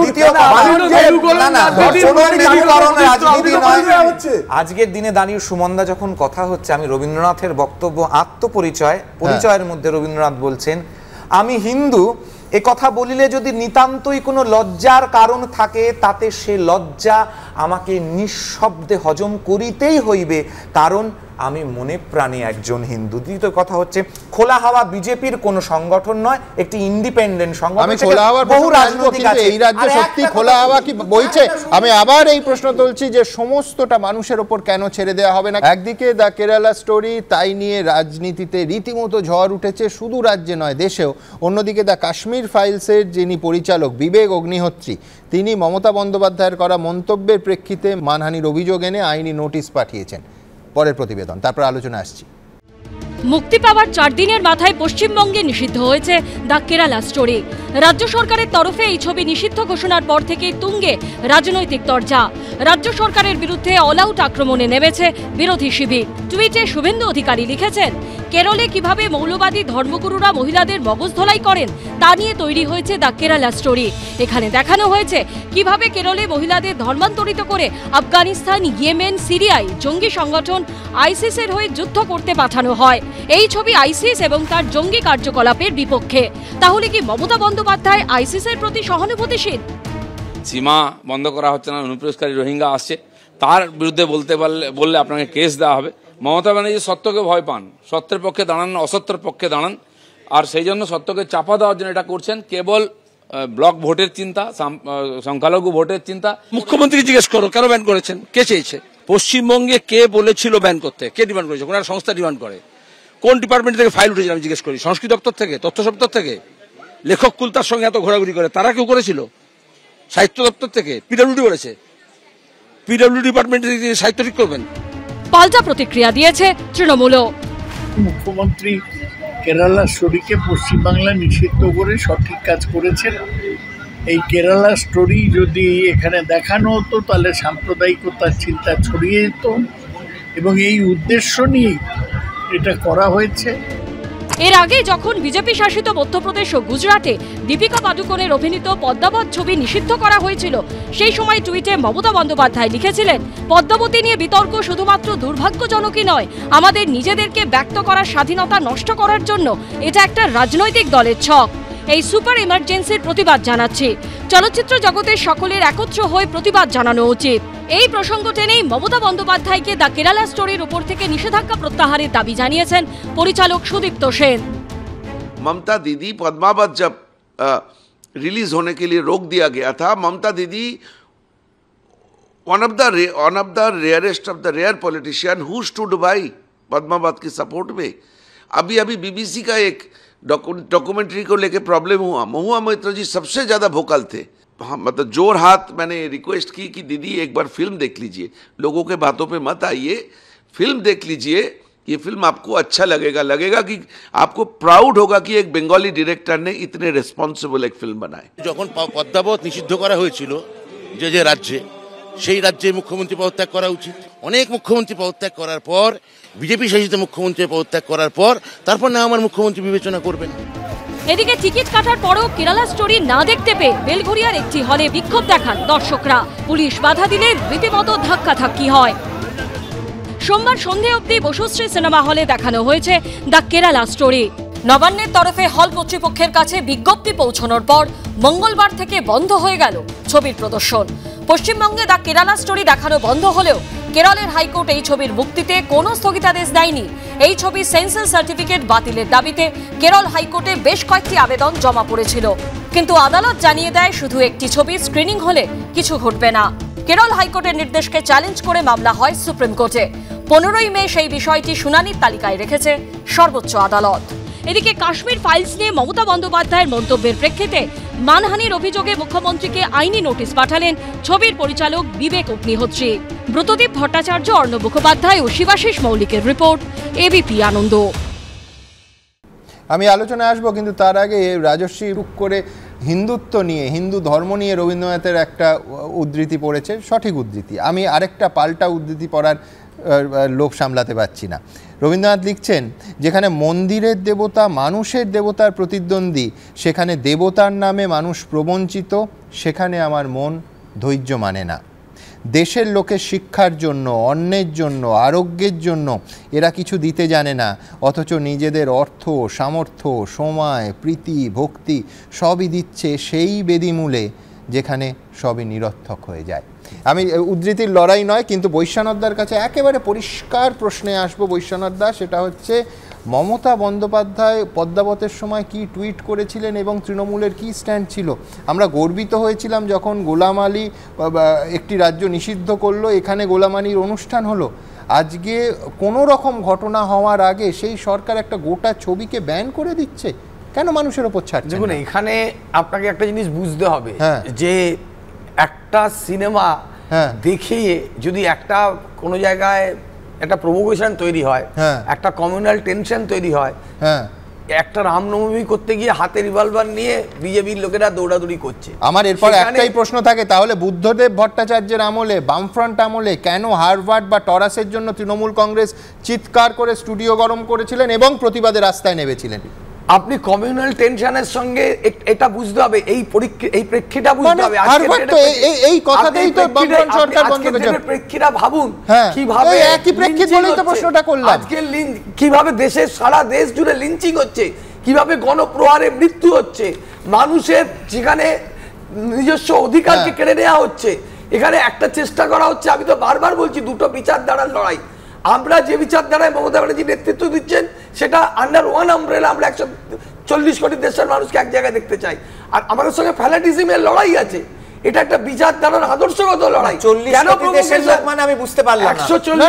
আজকের দিনে দাঁড়িয়ে সুমনদা যখন কথা হচ্ছে, আমি রবীন্দ্রনাথের বক্তব্য, আত্মপরিচয়ের মধ্যে রবীন্দ্রনাথ বলছেন, আমি হিন্দু এ কথা বলিলে যদি নিতান্তই কোনো লজ্জার কারণ থাকে, তাতে সে লজ্জা আমাকে নিঃশব্দে হজম করিতেই হইবে, কারণ আমি মনে প্রাণে একজন হিন্দু। দ্বিতীয় কথা হচ্ছে, খোলা হাওয়া বিজেপির কোনো সংগঠন নয়, একটি ইন্ডিপেন্ডেন্ট সংগঠন। আমি খোলা হাওয়ার বহু রাজনৈতিক আছে, এই রাজ্যে সত্যি খোলা হাওয়া কি বইছে? আমি আবার এই প্রশ্ন তুলছি যে সমস্তটা মানুষের ওপর কেন ছেড়ে দেওয়া হবে না? একদিকে দ্য কেরালা স্টোরি, তাই নিয়ে রাজনীতিতে রীতিমতো ঝড় উঠেছে, শুধু রাজ্যে নয় দেশেও। অন্যদিকে দ্য কাশ্মীর ফাইলসের যিনি পরিচালক বিবেক অগ্নিহোত্রী, তিনি মমতা বন্দ্যোপাধ্যায়ের করা মন্তব্যের প্রেক্ষিতে মানহানির অভিযোগ এনে আইনি নোটিশ পাঠিয়েছেন। পরের প্রতিবেদন, তারপর আলোচনা আসছি। মুক্তি পাওয়ার 4 দিনের মাথায় পশ্চিমবঙ্গে নিষিদ্ধ হয়েছে দ্য কেরালা স্টোরি। রাজ্য সরকারের তরফে এই ছবি নিষিদ্ধ ঘোষণার পর থেকেই তুঙ্গে রাজনৈতিক তরজা। রাজ্য সরকারের বিরুদ্ধে অল আউট আক্রমণে নেমেছে বিরোধী শিবির। টুইটে শুভেন্দু অধিকারী লিখেছেন, কেরলে কিভাবে মৌলবাদী ধর্মগুরুরা মহিলাদের মগজ ধোলাই করেন তা নিয়ে তৈরি হয়েছে দ্য কেরালা স্টোরি। এখানে দেখানো হয়েছে কিভাবে কেরলে মহিলাদের ধর্মান্তরিত করে আফগানিস্তান, ইয়েমেন, সিরিয়ায় জঙ্গি সংগঠন আইসিসের হয়ে যুদ্ধ করতে পাঠানো হয়। এই ছবি আইসিস এবং তার জঙ্গি কার্যকলাপের বিপক্ষে। তাহলে কি মমতা বন্দ্যোপাধ্যায় আইসিসের প্রতি সহানুভূতিশীল? সীমা বন্ধ করা হচ্ছে না, অনুপ্রবেশকারী রোহিঙ্গা আসছে, তার বিরুদ্ধে বললে আপনাকে কেস দেওয়া হবে। মমতা ব্যানার্জি সত্যকে ভয় পান, সত্যের পক্ষে দাঁড়ান, অসত্যের পক্ষে দাঁড়ান, আর সেই জন্য সত্যকে চাপা দেওয়ার জন্য এটা করছেন। কেবল ব্লক ভোটের চিন্তা, সংখ্যালঘু ভোটের চিন্তা। মুখ্যমন্ত্রী জিজ্ঞেস করো কেন ব্যান করেছেন, কে চেয়েছে? পশ্চিমবঙ্গে কে বলেছিল ব্যান করতে, কে ডিমান্ড করেছে? কোন সংস্থা ডিমান্ড করে? কোন ডিপার্টমেন্ট থেকে ফাইল উঠেছিল আমি জিজ্ঞেস করি? সংস্কৃতি দপ্তর থেকে, তথ্য দপ্তর থেকে? লেখক কুল তার সঙ্গে এত ঘোরাঘুরি করে, তারা কেউ করেছিল? সাহিত্য দপ্তর থেকে? পিডব্লিউডি করেছে? পিডব্লিউডি ডিপার্টমেন্ট থেকে সাহিত্য ঠিক করবেন? পাল্টা প্রতিক্রিয়া দিয়েছে তৃণমূলও। মুখ্যমন্ত্রী কেরালা স্টোরিকে পশ্চিমবাংলায় নিষিদ্ধ করে সঠিক কাজ করেছেন। এই কেরালা স্টোরি যদি এখানে দেখানো হতো তাহলে সাম্প্রদায়িকতার চিন্তা ছড়িয়ে যেত, এবং এই উদ্দেশ্য নিয়েই এটা করা হয়েছে। এর আগে যখন বিজেপি শাসিত মধ্যপ্রদেশ ও গুজরাটে দীপিকা পাডুকোনের অভিনীত পদ্মাবত ছবি নিষিদ্ধ করা হয়েছিল, সেই সময় টুইটে মমতা বন্দ্যোপাধ্যায় লিখেছিলেন, পদ্মাবতী নিয়ে বিতর্ক শুধুমাত্র দুর্ভাগ্যজনকই নয়, আমাদের নিজেদেরকে ব্যক্ত করার স্বাধীনতা নষ্ট করার জন্য এটা একটা রাজনৈতিক দলের ছক। এই সুপার ইমার্জেন্সির প্রতিবাদ জানাচ্ছি। চলচ্চিত্র জগতের সকলের একত্র হয়ে প্রতিবাদ জানানো উচিত। এই প্রসঙ্গ টেনেই মমতা বন্দ্যোপাধ্যায়কে দ্য কেরালা স্টোরির উপর থেকে নিষেধাজ্ঞা প্রত্যাহারের দাবি জানিয়েছেন পরিচালক সুদীপ্ত সেন। ममता दीदी पद्मावत जब रिलीज होने के लिए रोक दिया गया था, Mamata Didi one of the rarest of the rare politician who stood by Padmavat की सपोर्ट में। अभी बीबीसी का एक डॉक्यूमेंट्री को लेके प्रॉब्लम हुआ, महुआ मोइत्रा जी सबसे ज़्यादा वोकल थे। हाँ, मतलब जोर हाथ मैंने रिक्वेस्ट की कि दीदी एक बार फिल्म देख लीजिए, लोगों के बातों पे मत आइए, फिल्म देख लीजिए, ये फिल्म आपको अच्छा लगेगा कि आपको प्राउड होगा कि एक बंगाली डायरेक्टर ने इतने रेस्पॉन्सिबल एक फिल्म बनाई। যখন পদ্মাবত নিষিদ্ধ করা হয়েছিল যে রাজ্যে, সেই রাজ্যে মুখ্যমন্ত্রী পদত্যাগ করা উচিত। অনেক মুখ্যমন্ত্রী পদত্যাগ করার পর, বিজেপি শাসিত মুখ্যমন্ত্রী পদত্যাগ করার পর, তারপর না আমার মুখ্যমন্ত্রী বিবেচনা করবেন। এদিকে টিকিট কাটার পরও কেরালা স্টোরি না দেখতে পেয়ে বেলঘরিয়ার একটি হলে বিক্ষোভ দেখান দর্শকরা। পুলিশ বাধা দিলে রীতিমতো ধাক্কাধাক্কি হয়। সোমবার সন্ধে অবধি বসুশ্রী সিনেমা হলে দেখানো হয়েছে দ্য কেরালা স্টোরি। নবান্নের তরফে হল কর্তৃপক্ষের কাছে বিজ্ঞপ্তি পৌঁছানোর পর মঙ্গলবার থেকে বন্ধ হয়ে গেল ছবির প্রদর্শন। পশ্চিমবঙ্গে দ্য কেরালা স্টোরি দেখানো বন্ধ হলেও কেরলের হাইকোর্ট এই ছবির মুক্তিতে কোনো স্থগিতাদেশ দেয়নি। এই ছবির সেন্সর সার্টিফিকেট বাতিলের দাবিতে কেরল হাইকোর্টে বেশ কয়েকটি আবেদন জমা পড়েছিল, কিন্তু আদালত জানিয়ে দেয় শুধু একটি ছবির স্ক্রিনিং হলে কিছু ঘটবে না। কেরল হাইকোর্টের নির্দেশকে চ্যালেঞ্জ করে মামলা হয় সুপ্রিম কোর্টে। 15ই মে সেই বিষয়টি শুনানির তালিকায় রেখেছে সর্বোচ্চ আদালত। এদিকে কাশ্মীর ফাইলস নিয়ে মমতা বন্দ্যোপাধ্যায়ের মন্তব্যের প্রেক্ষিতে মানহানির অভিযোগে মুখ্যমন্ত্রীকে আইনি নোটিশ পাঠালেন ছবির পরিচালক বিবেক অগ্নিহোত্রী। ব্রতদীপ ভট্টাচার্য, অর্ণব মুখোপাধ্যায় ও শিবাশিস মৌলিকের রিপোর্ট, এবিপি আনন্দ। আমি আলোচনায় আসবো, কিন্তু তার আগে রাজস্বী রুখ করে হিন্দুত্ব নিয়ে, হিন্দু ধর্ম নিয়ে রবীন্দ্রনাথের একটা উদ্ধৃতি পড়েছে, সঠিক উদ্ধৃতি। আমি আরেকটা পাল্টা উদ্ধৃতি পড়ার লোভ সামলাতে পারছি না। রবীন্দ্রনাথ লিখছেন, যেখানে মন্দিরের দেবতা মানুষের দেবতার প্রতিদ্বন্দ্বী, সেখানে দেবতার নামে মানুষ প্রবঞ্চিত, সেখানে আমার মন ধৈর্য মানে না। দেশের লোকের শিক্ষার জন্য, অন্নের জন্য, আরোগ্যের জন্য এরা কিছু দিতে জানে না, অথচ নিজেদের অর্থ, সামর্থ্য, সময়, প্রীতি, ভক্তি সবই দিচ্ছে সেই বেদিমূলে যেখানে সবই নিরর্থক হয়ে যায়। আমি উদ্ধৃতির লড়াই নয়, কিন্তু বৈশ্বনাথদার কাছে একেবারে পরিষ্কার প্রশ্নে আসবো। বৈশ্বনাথদা, সেটা হচ্ছে মমতা বন্দ্যোপাধ্যায় পদ্মাবতের সময় কি টুইট করেছিলেন এবং তৃণমূলের কি স্ট্যান্ড ছিল। আমরা গর্বিত হয়েছিলাম যখন গোলাম আলী একটি রাজ্য নিষিদ্ধ করলো, এখানে গোলাম আলীর অনুষ্ঠান হলো। আজকে কোনো রকম ঘটনা হওয়ার আগে সেই সরকার একটা গোটা ছবিকে ব্যান করে দিচ্ছে, কেন মানুষের ওপর ছাড়ছে? দেখুন, এখানে আপনাকে একটা জিনিস বুঝতে হবে যে একটা সিনেমা দেখিয়ে যদি একটা কোনো জায়গায় একটা প্রভোকেশন তৈরি হয়, একটা কমিউনাল টেনশন তৈরি হয়, একটা রামনবমী করতে গিয়ে হাতে রিভলভার নিয়ে বিজেপির লোকেরা দৌড়াদৌড়ি করছে। আমার এরপর একটাই প্রশ্ন থাকে, তাহলে বুদ্ধদেব ভট্টাচার্যের আমলে, বামফ্রন্ট আমলে কেন হারভার্ড বা টরাসের জন্য তৃণমূল কংগ্রেস চিৎকার করে স্টুডিও গরম করেছিলেন এবং প্রতিবাদে রাস্তায় নেমেছিলেন? আপনি কমিউনাল টেনশনের সঙ্গে এটা বুঝতে হবে, এই প্রেক্ষিটা বুঝতে হবে। এই কথাটাই তো বামফ্রন্ট সরকার বন্ধ করেছে। প্রেক্ষিটা ভাবুন কিভাবে একই প্রেক্ষিত বলেই তো প্রশ্নটা করলাম। আজকে কিভাবে দেশের সারা দেশ জুড়ে লিঞ্চিং হচ্ছে, কিভাবে গণপ্রহারে মৃত্যু হচ্ছে, মানুষের যেখানে নিজস্ব অধিকারকে কেড়ে নেওয়া হচ্ছে। এখানে একটা চেষ্টা করা হচ্ছে, আমি তো বারবার বলছি, দুটো বিচারধারার লড়াই। আমরা যে বিচারধারায় মমতা ব্যানার্জি নেতৃত্ব দিচ্ছেন সেটা আন্ডার ওয়ান আমব্রেলা আমরা 140 কোটি দেশের মানুষকে এক জায়গায় দেখতে চাই। আর আমাদের সঙ্গে ফ্যানাটিজমের লড়াই আছে, এটা একটা বিচারধারার আদর্শগত লড়াই। 40 কোটি দেশের লোক মানে আমি বুঝতে পারলাম না।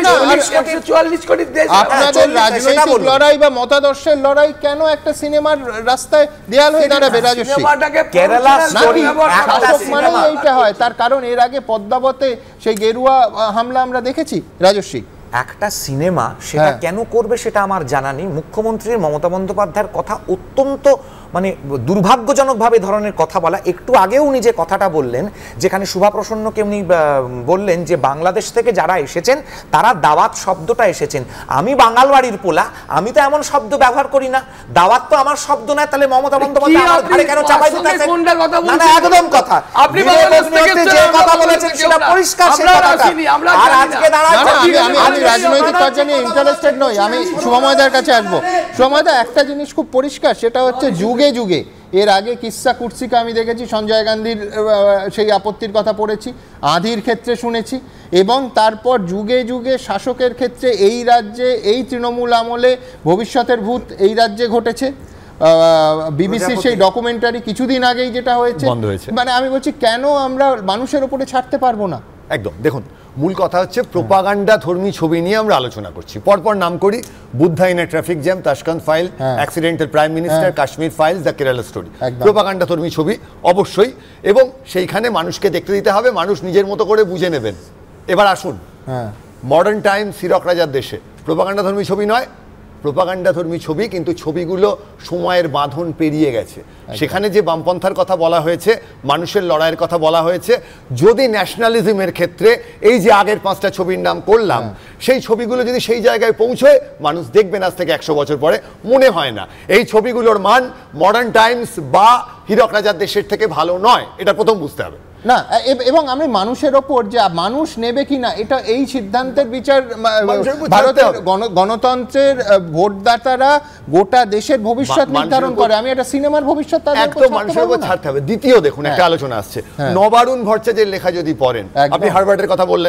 144 কোটি দেশ। আপনাদের রাজনৈতিক লড়াই বা মতাদর্শের লড়াই কেন একটা সিনেমার রাস্তায় দেয়াল হয়ে দাঁড়াবে? রাজস্বী, কেরালা স্টোরি একটা সিনেমা এইটা হয়, তার কারণ এর আগে পদ্মাবতে সেই গেরুয়া হামলা আমরা দেখেছি। রাজস্বী, একটা সিনেমা সেটা কেন করবে সেটা আমার জানা নেই। মুখ্যমন্ত্রীর মমতা বন্দ্যোপাধ্যায়ের কথা অত্যন্ত মানে দুর্ভাগ্যজনকভাবে ধরনের কথা বলা। একটু আগেও উনি যে কথাটা বললেন, যেখানে শুভা প্রসন্নকে উনি বললেন যে বাংলাদেশ থেকে যারা এসেছেন তারা দাওয়াত শব্দটা এসেছেন। আমি বাঙাল বাড়ির পোলা, আমি তো এমন শব্দ ব্যবহার করি না, দাওয়াত তো আমার শব্দ নয়, তাহলে মমতা বন্দ্যোপাধ্যায় আমার ঘাড়ে কেন চাপাই দিতেছেন? না না, একদম কথা আপনি যে কথা বলেছেন সেটা পরিষ্কার, সেই কথাটা। আর আজকে আমি রাজনৈতিক চর্চা নিয়ে ইন্টারেস্টেড নই, আমি শুভময়দার কাছে আসবো। শুভময়দা, একটা জিনিস খুব পরিষ্কার, সেটা হচ্ছে যুগে যুগে এর আগে কিসসা কুৎসিকা আমি দেখেছি, সঞ্জয় গান্ধীর সেই আপত্তির কথা পড়েছি, আঁধির ক্ষেত্রে শুনেছি, এবং তারপর যুগে যুগে শাসকের ক্ষেত্রে এই রাজ্যে এই তৃণমূল আমলে ভবিষ্যতের ভূত এই রাজ্যে ঘটেছে। বিবিসির সেই ডকুমেন্টারি কিছুদিন আগেই যেটা হয়েছে, মানে আমি বলছি কেন আমরা মানুষের উপরে ছাড়তে পারবো না? একদম দেখুন, মূল কথা হচ্ছে প্রোপাগান্ডা ধর্মী ছবি নিয়ে আমরা আলোচনা করছি। পরপর নাম করি, Buddha in a traffic jam, Tashkent file, accidental prime minister, Kashmir files, the Kerala story. Propaganda ধর্মী ছবি অবশ্যই, এবং সেইখানে মানুষকে দেখতে দিতে হবে, মানুষ নিজের মতো করে বুঝে নেবেন। এবার আসুন, মডার্ন টাইম, সিরক রাজার দেশে প্রোপাগান্ডা ধর্মী ছবি নয়, প্রোপাগান্ডা ধর্মী ছবি, কিন্তু ছবিগুলো সময়ের বাঁধন পেরিয়ে গেছে। সেখানে যে বামপন্থার কথা বলা হয়েছে, মানুষের লড়াইয়ের কথা বলা হয়েছে, যদি ন্যাশনালিজমের ক্ষেত্রে এই যে আগের 5টা ছবির নাম করলাম, সেই ছবিগুলো যদি সেই জায়গায় পৌঁছয়, মানুষ দেখবেন আজ থেকে 100 বছর পরে। মনে হয় না এই ছবিগুলোর মান মডার্ন টাইমস বা হীরক রাজার দেশের থেকে ভালো নয়, এটা প্রথম বুঝতে হবে। না, এবং আমি মানুষের ওপর যে মানুষ নেবে কিনা এটা এই সিদ্ধান্তের বিচার ভারতের গণতন্ত্রের ভোটদাতারা গোটা দেশের ভবিষ্যৎ নির্ধারণ করে। আমি একটা সিনেমার ভবিষ্যৎ একদম মানুষের উপর ছাড়তে হবে। দ্বিতীয় দেখুন, একটা আলোচনা আসছে, নবারুণ ভট্টাচার্যের লেখা যদি পড়েন, আপনি হার্ভার্ডের কথা বললেন,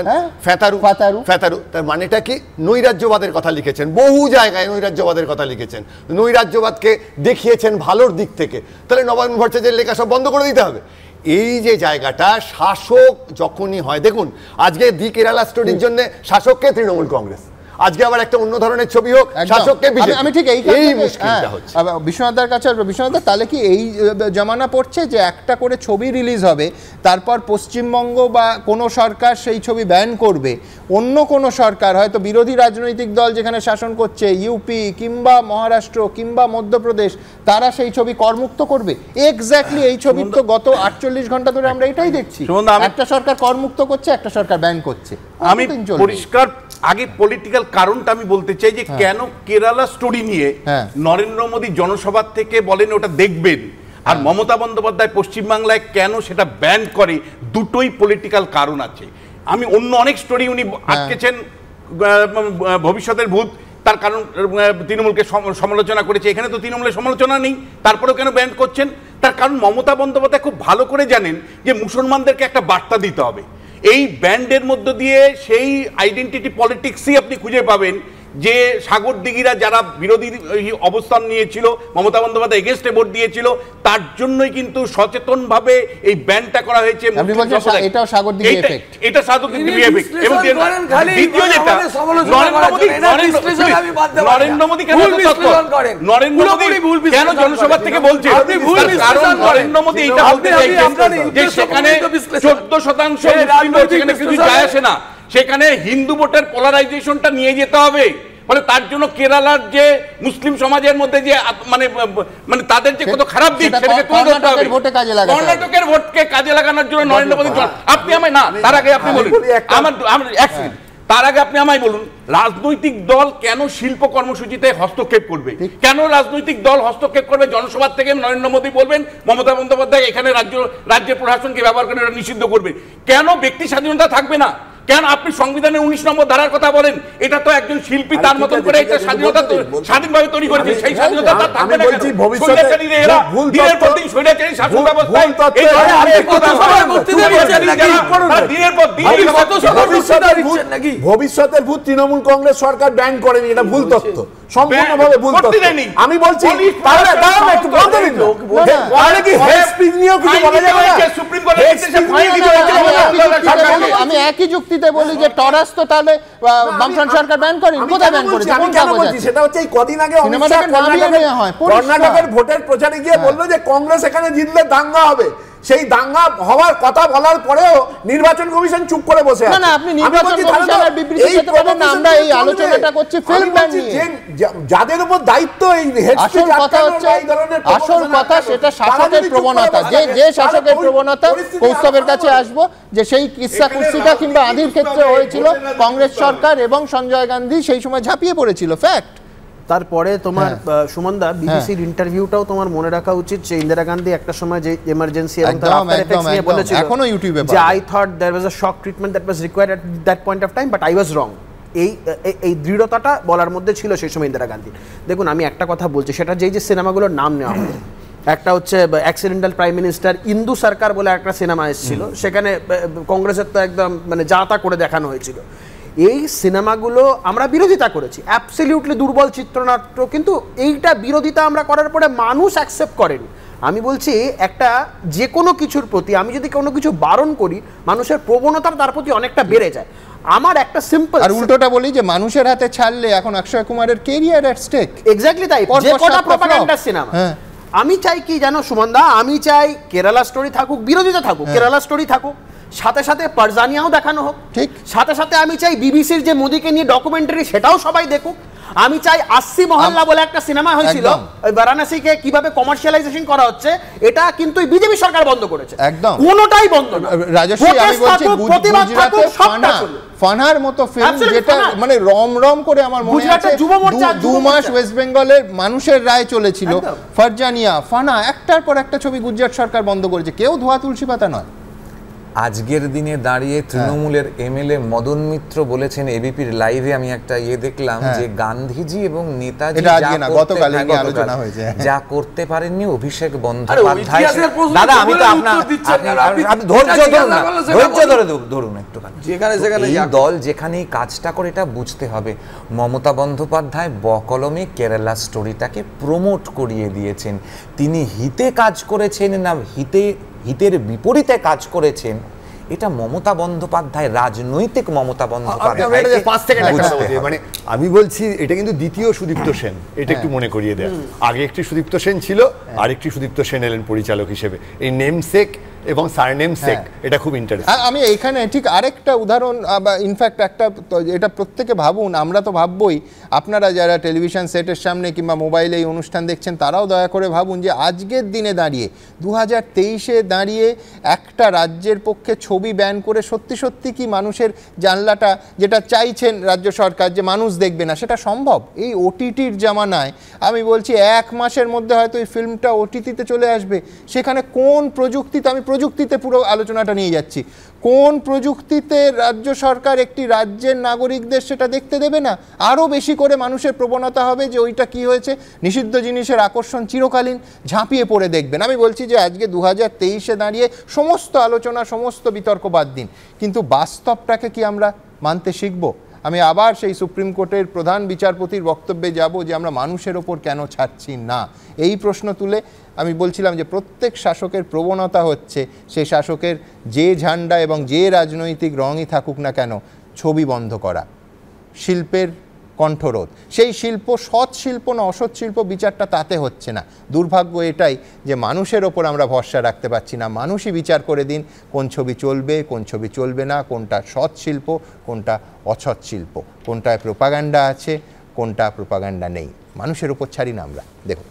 ফ্যাতারু, তার মানেটা কি? নৈরাজ্যবাদের কথা লিখেছেন, বহু জায়গায় নৈরাজ্যবাদের কথা লিখেছেন, নৈরাজ্যবাদকে দেখিয়েছেন ভালোর দিক থেকে। তাহলে নবারুণ ভট্টাচার্যের লেখা সব বন্ধ করে দিতে হবে? এই যে জায়গাটা, শাসক যখনই হয়, দেখুন আজকে দি কেরালা স্টোরির জন্য শাসককে তৃণমূল কংগ্রেস, আজকে আবার একটা অন্য ধরনের ছবি হোক, শাসককে বিজেপি। আমি ঠিক এই মুশকিলটা হচ্ছে বিশ্বনাথদার কাছে। বিশ্বনাথদা, তাহলে কি এই জমানা পড়ছে যে একটা করে ছবি রিলিজ হবে, তারপর পশ্চিমবঙ্গ বা কোনো সরকার সেই ছবি ব্যান করবে, অন্য কোনো সরকার হয়তো বিরোধী রাজনৈতিক দল যেখানে শাসন করছে, ইউপি কিংবা মহারাষ্ট্র কিংবা মধ্যপ্রদেশ, তারা সেই ছবি করমুক্ত করবে? এক্স্যাক্টলি এই ছবি তো গত 48 ঘন্টা ধরে আমরা এটাই দেখছি, একটা সরকার করমুক্ত করছে, একটা সরকার ব্যান করছে। আমি পরিষ্কার আগে পলিটিক্যাল কারণটা আমি বলতে চাই যে কেন কেরালা স্টোরি নিয়ে নরেন্দ্র মোদী জনসভা থেকে বলেন ওটা দেখবেন, আর মমতা বন্দ্যোপাধ্যায় পশ্চিমবাংলায় কেন সেটা ব্যান করে, দুটোই পলিটিক্যাল কারণ আছে। আমি অন্য অনেক স্টোরি উনি আটকেছেন, ভবিষ্যতের ভূত, তার কারণ তৃণমূলকে সমালোচনা করেছে, এখানে তো তৃণমূলের সমালোচনা নেই, তারপরেও কেন ব্যান্ড করছেন? তার কারণ মমতা বন্দ্যোপাধ্যায় খুব ভালো করে জানেন যে মুসলমানদেরকে একটা বার্তা দিতে হবে। এই ব্যান্ডের মধ্য দিয়ে সেই আইডেন্টিটি পলিটিক্সই আপনি খুঁজে পাবেন যে সাগর দিঘিরা যারা বিরোধী অবস্থান নিয়েছিল, মমতা বন্দ্যোপাধ্যায় এগেইনস্টে ভোট দিয়েছিল, তার জন্যই কিন্তু সচেতনভাবে এই ব্যান্ডটা করা হয়েছে। এটাও সাগর দিঘি এফেক্ট, এটা সাগর দিঘি এফেক্ট। এবং দ্বিতীয় যেটা, নরেন্দ্র মোদী কেন জনসভা থেকে বলছে, কারণ নরেন্দ্র মোদী এটা বলতে চাইছেন যে সেখানে 14% সেখানে কিছু যায় আসে না, সেখানে হিন্দু ভোটের পোলারাইজেশনটা নিয়ে যেতে হবে। ফলে তার জন্য কেরালার যে মুসলিম সমাজের মধ্যে যে মানে মানে তাদের যে কত খারাপ দিক সেটাকে তুলে ধরতে হবে। কর্ণাটকের ভোটকে কাজে লাগানোর জন্য নরেন্দ্র মোদী, আপনি আমায় না, তার আগে আপনি বলুন, তার আগে আপনি আমায় বলুন, রাজনৈতিক দল কেন শিল্প কর্মসূচিতে হস্তক্ষেপ করবে? কেন রাজনৈতিক দল হস্তক্ষেপ করবে? জনসভা থেকে নরেন্দ্র মোদী বলবেন, মমতা বন্দ্যোপাধ্যায় এখানে রাজ্যের প্রশাসনকে ব্যবহার করে এটা নিষিদ্ধ করবে। কেন ব্যক্তি স্বাধীনতা থাকবে না? কেন আপনি সংবিধানের 19 নম্বর ধারার কথা বলেন? এটা তো একজন শিল্পী তার মতন করে একটা স্বাধীনতা স্বাধীনভাবে তৈরি করেছে, সেই স্বাধীনতা তার থাকবে না। দিনের পর দিন স্বৈরাচারী শাসন ব্যবস্থায় ভবিষ্যতের ভূত তৃণমূল কংগ্রেস সরকার ব্যান করেনি, এটা ভুল তথ্য, সম্পূর্ণভাবে ভুল তথ্য। আমি বলছি আমি একই যুক্তিতে বলি যে টরাস তো তাহলে বামফ্রন্ট সরকার ব্যান করেনি, কোথায় ব্যান করেছে? সেটা হচ্ছে এই কদিন আগে কর্ণাটকের ভোটের প্রচারে গিয়ে বললো যে কংগ্রেস এখানে জিতলে দাঙ্গা হবে। সেই দাঙ্গা হওয়ার কথা বলার পরেও নির্বাচন কমিশন চুপ করে বসে আছে। না, আপনি নির্বাচন কমিশনের বিবৃতি দিতে পারেন না, আমরা এই আলোচনাটা করছি ফিল্ম ব্যান নিয়ে। যাদের উপর দায়িত্ব এই আসল কথা হচ্ছে, আসল কথা সেটা শাসকের প্রবণতা, যে শাসকের প্রবণতা কৌস্তবের কাছে আসবো, যে সেই কিসসা কুর্সিটা কিংবা আঁধির ক্ষেত্রে হয়েছিল, কংগ্রেস সরকার এবং সঞ্জয় গান্ধী সেই সময় ঝাঁপিয়ে পড়েছিল, ফ্যাক্ট। তারপরে তোমার সুমনদা বিবিসির ইন্টারভিউটাও তোমার মনে রাখা উচিত, যে ইন্দিরা গান্ধী একটা সময় যে এমার্জেন্সি এবং তার আফটার এফেক্টস নিয়ে বলেছিল, এখনো ইউটিউবে, যে I thought there was a shock treatment that was required at that point of time but I was wrong. এই দৃঢ়তাটা বলার মধ্যে ছিল সেই সময় ইন্দিরা গান্ধী। দেখুন আমি একটা কথা বলছি, সেটা যেই যে সিনেমাগুলোর নাম নেওয়া হয়, একটা হচ্ছে accidental prime minister, Indu Sarkar বলে একটা সিনেমা এসেছিল, সেখানে কংগ্রেসের তো একদম মানে যা তা করে দেখানো হয়েছিল। এই সিনেমাগুলো আমরা বিরোধিতা করেছি, অ্যাবসলিউটলি দুর্বল চিত্রনাট্য, কিন্তু এইটা বিরোধিতা আমরা করার পরে মানুষ অ্যাকসেপ্ট করেনি। আমি বলছি একটা যে কোনো কিছুর প্রতি আমি যদি কোনো কিছু বারণ করি, মানুষের প্রবণতা তার প্রতি অনেকটা বেড়ে যায়। আমার একটা সিম্পল, আর উল্টোটা বলি যে মানুষের হাতে ছাড়লে এখন অক্ষয় কুমারের ক্যারিয়ার এট স্টেক। এক্স্যাক্টলি তাই, যে কটা প্রপাগান্ডা সিনেমা। আমি চাই কি জানো সুমনদা, আমি চাই কেরালা স্টোরি থাকুক, বিরোধিতা থাকুক, কেরালা স্টোরি থাকুক, সাথে সাথে পারজানিয়াও দেখানো হোক, ঠিক সাথে সাথে আমি চাই বিবিসির যে মোদিকে নিয়ে ডকুমেন্টারি সেটাও সবাই দেখুক। আমি চাই 80 মহল্লা বলে একটা সিনেমা হয়েছিল, ওই বারাণসীকে কিভাবে কমার্শিয়ালাইজেশন করা হচ্ছে, এটা কিন্তু বিজেপি সরকার বন্ধ করেছে, একদম কোনোটাই বন্ধ না। রাজশ্রী আমি বলছি গুজরাটে ফানহার মতো ফিল্ম, যেটা মানে রম করে আমার মনে আছে 2 মাস ওয়েস্ট বেঙ্গলের মানুষের রায় চলেছিল, ফারজানিয়া, ফানা, একটার পর একটা ছবি গুজরাট সরকার বন্ধ করেছে, কেউ ধোয়া তুলসী পাতা নয়। আজকের দিনে দাঁড়িয়ে তৃণমূলের এমএলএ মদন মিত্র বলেছেন এবিপির লাইভে, আমি একটা দেখলাম যে গান্ধীজি এবং নেতাজি যা করতে পারেননি অভিষেক বন্দ্যোপাধ্যায়। দাদা আমি তো আপনি ধৈর্য ধরুন একটুখানি। এই দল যেখানেই কাজটা করে এটা বুঝতে হবে, মমতা বন্দ্যোপাধ্যায় বকলমে কেরালা স্টোরিটাকে প্রমোট করিয়ে দিয়েছেন। তিনি হিতে কাজ করেছেন না হিতের বিপরীতে কাজ করেছেন, এটা মমতা বন্দ্যোপাধ্যায়, রাজনৈতিক মমতা বন্দ্যোপাধ্যায়। মানে আমি বলছি এটা কিন্তু দ্বিতীয় সুদীপ্ত সেন, এটা একটু মনে করিয়ে দেয়। আগে একটি সুদীপ্ত সেন ছিল, আরেকটি সুদীপ্ত সেন এলেন পরিচালক হিসেবে। এই নেমসেক এবং সারনেম সেক, এটা খুব ইন্টারেস্টিং। আমি এইখানে ঠিক আরেকটা উদাহরণ, ইনফ্যাক্ট একটা, এটা প্রত্যেকে ভাবুন, আমরা তো ভাববই, আপনারা যারা টেলিভিশন সেটের সামনে কিংবা মোবাইলে এই অনুষ্ঠান দেখছেন তারাও দয়া করে ভাবুন যে আজকের দিনে দাঁড়িয়ে 2023-এ দাঁড়িয়ে একটা রাজ্যের পক্ষে ছবি ব্যান করে সত্যি সত্যি কি মানুষের জানলাটা, যেটা চাইছেন রাজ্য সরকার যে মানুষ দেখবে না, সেটা সম্ভব? এই ওটিটির জামানায় আমি বলছি 1 মাসের মধ্যে হয়তো এই ফিল্মটা ওটিটিতে চলে আসবে। সেখানে কোন প্রযুক্তিতে, আমি প্রযুক্তিতে পুরো আলোচনাটা নিয়ে যাচ্ছি, কোন প্রযুক্তিতে রাজ্য সরকার একটি রাজ্যের নাগরিকদের সেটা দেখতে দেবে না? আরও বেশি করে মানুষের প্রবণতা হবে যে ওইটা কি হয়েছে, নিষিদ্ধ জিনিসের আকর্ষণ চিরকালীন, ঝাঁপিয়ে পড়ে দেখবেন। আমি বলছি যে আজকে 2023-এ দাঁড়িয়ে সমস্ত আলোচনা, সমস্ত বিতর্ক বাদ দিন, কিন্তু বাস্তবটাকে কি আমরা মানতে শিখব? আমি আবার সেই সুপ্রিম কোর্টের প্রধান বিচারপতির বক্তব্যে যাব যে আমরা মানুষের ওপর কেন ছাড়ছি না, এই প্রশ্ন তুলে আমি বলছিলাম যে প্রত্যেক শাসকের প্রবণতা হচ্ছে সেই শাসকের যে ঝান্ডা এবং যে রাজনৈতিক রঙই থাকুক না কেন ছবি বন্ধ করা, শিল্পের কণ্ঠরোধ। সেই শিল্প সৎ শিল্প না অসৎ শিল্প বিচারটা তাতে হচ্ছে না। দুর্ভাগ্য এটাই যে মানুষের ওপর আমরা ভরসা রাখতে পারছি না। মানুষই বিচার করে দিন কোন ছবি চলবে, কোন ছবি চলবে না, কোনটা সৎ শিল্প, কোনটা অসৎ শিল্প, কোনটায় প্রোপাগান্ডা আছে, কোনটা প্রোপাগান্ডা নেই। মানুষের ওপর ছাড়ি না আমরা। দেখুন,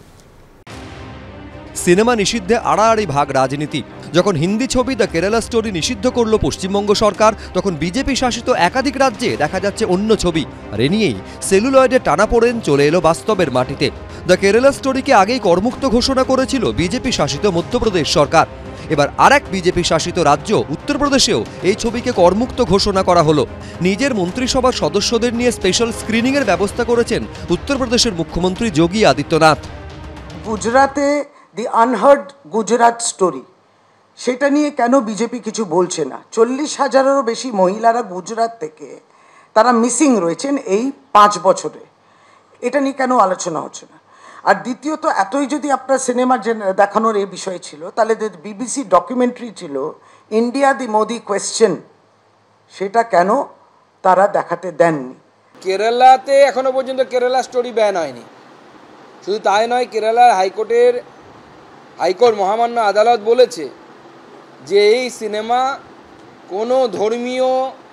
সিনেমা নিষিদ্ধে আড়াআড়ি ভাগ রাজনীতি। যখন হিন্দি ছবি দ্য কেরালা স্টোরি নিষিদ্ধ করল পশ্চিমবঙ্গ সরকার, তখন বিজেপি শাসিত একাধিক রাজ্যে দেখা যাচ্ছে অন্য ছবি। আর এ নিয়েই সেলুলয়েডে টানাপোড়েন চলে এলো বাস্তবের মাটিতে। দ্য কেরালা স্টোরিকে আগেই করমুক্ত ঘোষণা করেছিল বিজেপি শাসিত মধ্যপ্রদেশ সরকার। এবার আরেক বিজেপি শাসিত রাজ্য উত্তরপ্রদেশেও এই ছবিকে করমুক্ত ঘোষণা করা হলো। নিজের মন্ত্রিসভার সদস্যদের নিয়ে স্পেশাল স্ক্রিনিংয়ের ব্যবস্থা করেছেন উত্তরপ্রদেশের মুখ্যমন্ত্রী যোগী আদিত্যনাথ। গুজরাতে দি আনহার্ড গুজরাট স্টোরি, সেটা নিয়ে কেন বিজেপি কিছু বলছে না? 40,000-এরও বেশি মহিলারা গুজরাট থেকে তারা মিসিং রয়েছেন এই 5 বছরে, এটা নিয়ে কেন আলোচনা হচ্ছে না? আর দ্বিতীয়ত, এতই যদি আপনার সিনেমা দেখানোর এই বিষয় ছিল, তাহলে বিবিসি ডকুমেন্টারি ছিল ইন্ডিয়া দি মোদি কোয়েশ্চেন, সেটা কেন তারা দেখাতে দেননি? কেরালাতে এখনো পর্যন্ত কেরালা স্টোরি ব্যান হয়নি। শুধু তাই নয়, কেরালার হাইকোর্ট মহামান্য আদালত বলেছে যে এই সিনেমা কোনো ধর্মীয়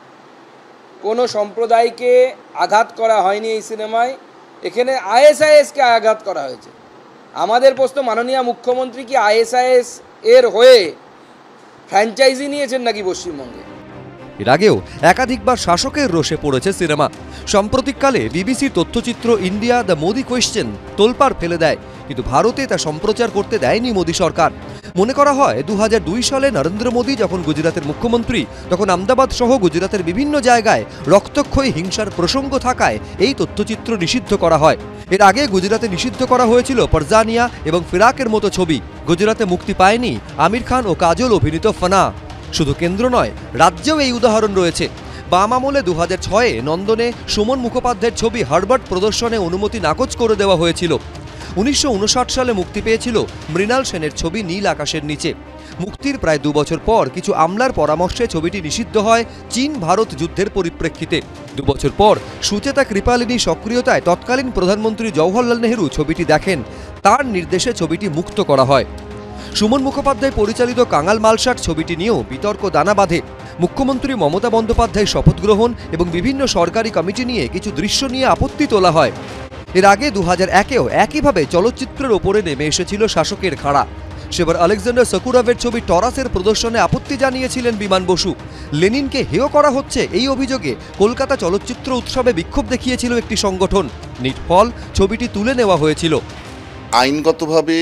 কোনো সম্প্রদায়কে আঘাত করা হয়নি। এই সিনেমায় এখানে আইএসআইএসকে আঘাত করা হয়েছে। আমাদের প্রশ্ন, মাননীয় মুখ্যমন্ত্রী কি আইএসআইএস এর হয়ে ফ্র্যাঞ্চাইজি নিয়েছেন নাকি পশ্চিমবঙ্গে? এর আগেও একাধিকবার শাসকের রোষে পড়েছে সিনেমা। সাম্প্রতিককালে বিবিসির তথ্যচিত্র ইন্ডিয়া দ্য মোদি কোয়েশ্চেন তোলপাড় ফেলে দেয়, কিন্তু ভারতে তা সম্প্রচার করতে দেয়নি মোদি সরকার। মনে করা হয় 2002 সালে নরেন্দ্র মোদি যখন গুজরাতের মুখ্যমন্ত্রী, তখন আহমেদাবাদ সহ গুজরাতের বিভিন্ন জায়গায় রক্তক্ষয়ী হিংসার প্রসঙ্গ থাকায় এই তথ্যচিত্র নিষিদ্ধ করা হয়। এর আগে গুজরাতে নিষিদ্ধ করা হয়েছিল পরজানিয়া এবং ফিরাকের মতো ছবি। গুজরাতে মুক্তি পায়নি আমির খান ও কাজল অভিনীত ফানা। শুধু কেন্দ্র নয়, রাজ্যেও এই উদাহরণ রয়েছে। বাম আমলে 2006-এ নন্দনে সুমন মুখোপাধ্যায়ের ছবি হার্বার্ট প্রদর্শনে অনুমতি নাকচ করে দেওয়া হয়েছিল। 1959 সালে মুক্তি পেয়েছিল মৃণাল সেনের ছবি নীল আকাশের নিচে। মুক্তির প্রায় 2 বছর পর কিছু আমলার পরামর্শে ছবিটি নিষিদ্ধ হয় চীন ভারত যুদ্ধের পরিপ্রেক্ষিতে। 2 বছর পর সুচেতা কৃপালিনী সক্রিয়তায় তৎকালীন প্রধানমন্ত্রী জওহরলাল নেহরু ছবিটি দেখেন, তার নির্দেশে ছবিটি মুক্ত করা হয়। সুমন মুখোপাধ্যায় পরিচালিত কাঙাল মালসাট ছবিটি নিয়েও বিতর্ক দানা বাঁধে। মুখ্যমন্ত্রী মমতা বন্দ্যোপাধ্যায় শপথ গ্রহণ এবং বিভিন্ন সরকারি কমিটি নিয়ে কিছু দৃশ্য নিয়ে আপত্তি তোলা হয়। এর আগে 2001-এও একইভাবে চলচ্চিত্রের ওপরে নেমে এসেছিল শাসকের খাড়া। সেবার আলেকজান্ডার সাকুরাভের ছবি টরাসের প্রদর্শনে আপত্তি জানিয়েছিলেন বিমান বসু। লেনিনকে হেয় করা হচ্ছে এই অভিযোগে কলকাতা চলচ্চিত্র উৎসবে বিক্ষোভ দেখিয়েছিল একটি সংগঠন। নিটফল ছবিটি তুলে নেওয়া হয়েছিল। আইনগতভাবে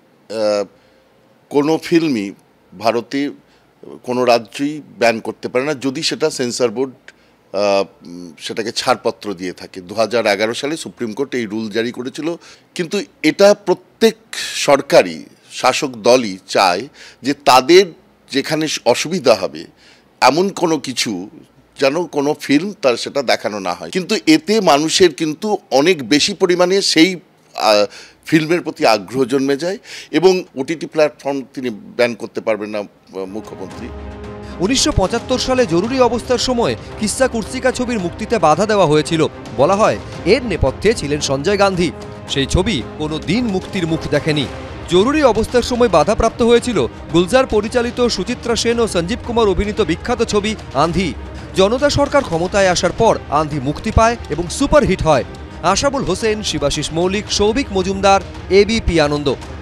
কোনো ফিল্মই ভারতে কোনো রাজ্যই ব্যান করতে পারে না, যদি সেটা সেন্সর বোর্ড সেটাকে ছাড়পত্র দিয়ে থাকে। 2011 সালে সুপ্রিম কোর্ট এই রুল জারি করেছিল। কিন্তু এটা প্রত্যেক সরকারি শাসক দলই চায় যে তাদের যেখানে অসুবিধা হবে এমন কোনো কিছু যেন কোনো ফিল্ম তার সেটা দেখানো না হয়। কিন্তু এতে মানুষের কিন্তু অনেক বেশি পরিমাণে সেই ফিল্মের প্রতি আগ্রহ জন্মে যায় এবং ওটিটি প্ল্যাটফর্ম তিনি ব্যান করতে পারবেন না মুখ্যমন্ত্রী। 1975 সালে জরুরি অবস্থার সময় কিস্সা কুর্সিকা ছবির মুক্তিতে বাধা দেওয়া হয়েছিল। বলা হয় এর নেপথ্যে ছিলেন সঞ্জয় গান্ধী। সেই ছবি কোনো দিন মুক্তির মুখ দেখেনি। জরুরি অবস্থার সময় বাধাপ্রাপ্ত হয়েছিল গুলজার পরিচালিত সুচিত্রা সেন ও সঞ্জীব কুমার অভিনীত বিখ্যাত ছবি আঁধি। জনতা সরকার ক্ষমতায় আসার পর আঁধি মুক্তি পায় এবং সুপারহিট হয়। আশাবুল হোসেন, শিবাশিস মৌলিক, সৌভিক মজুমদার, এবিপি আনন্দ।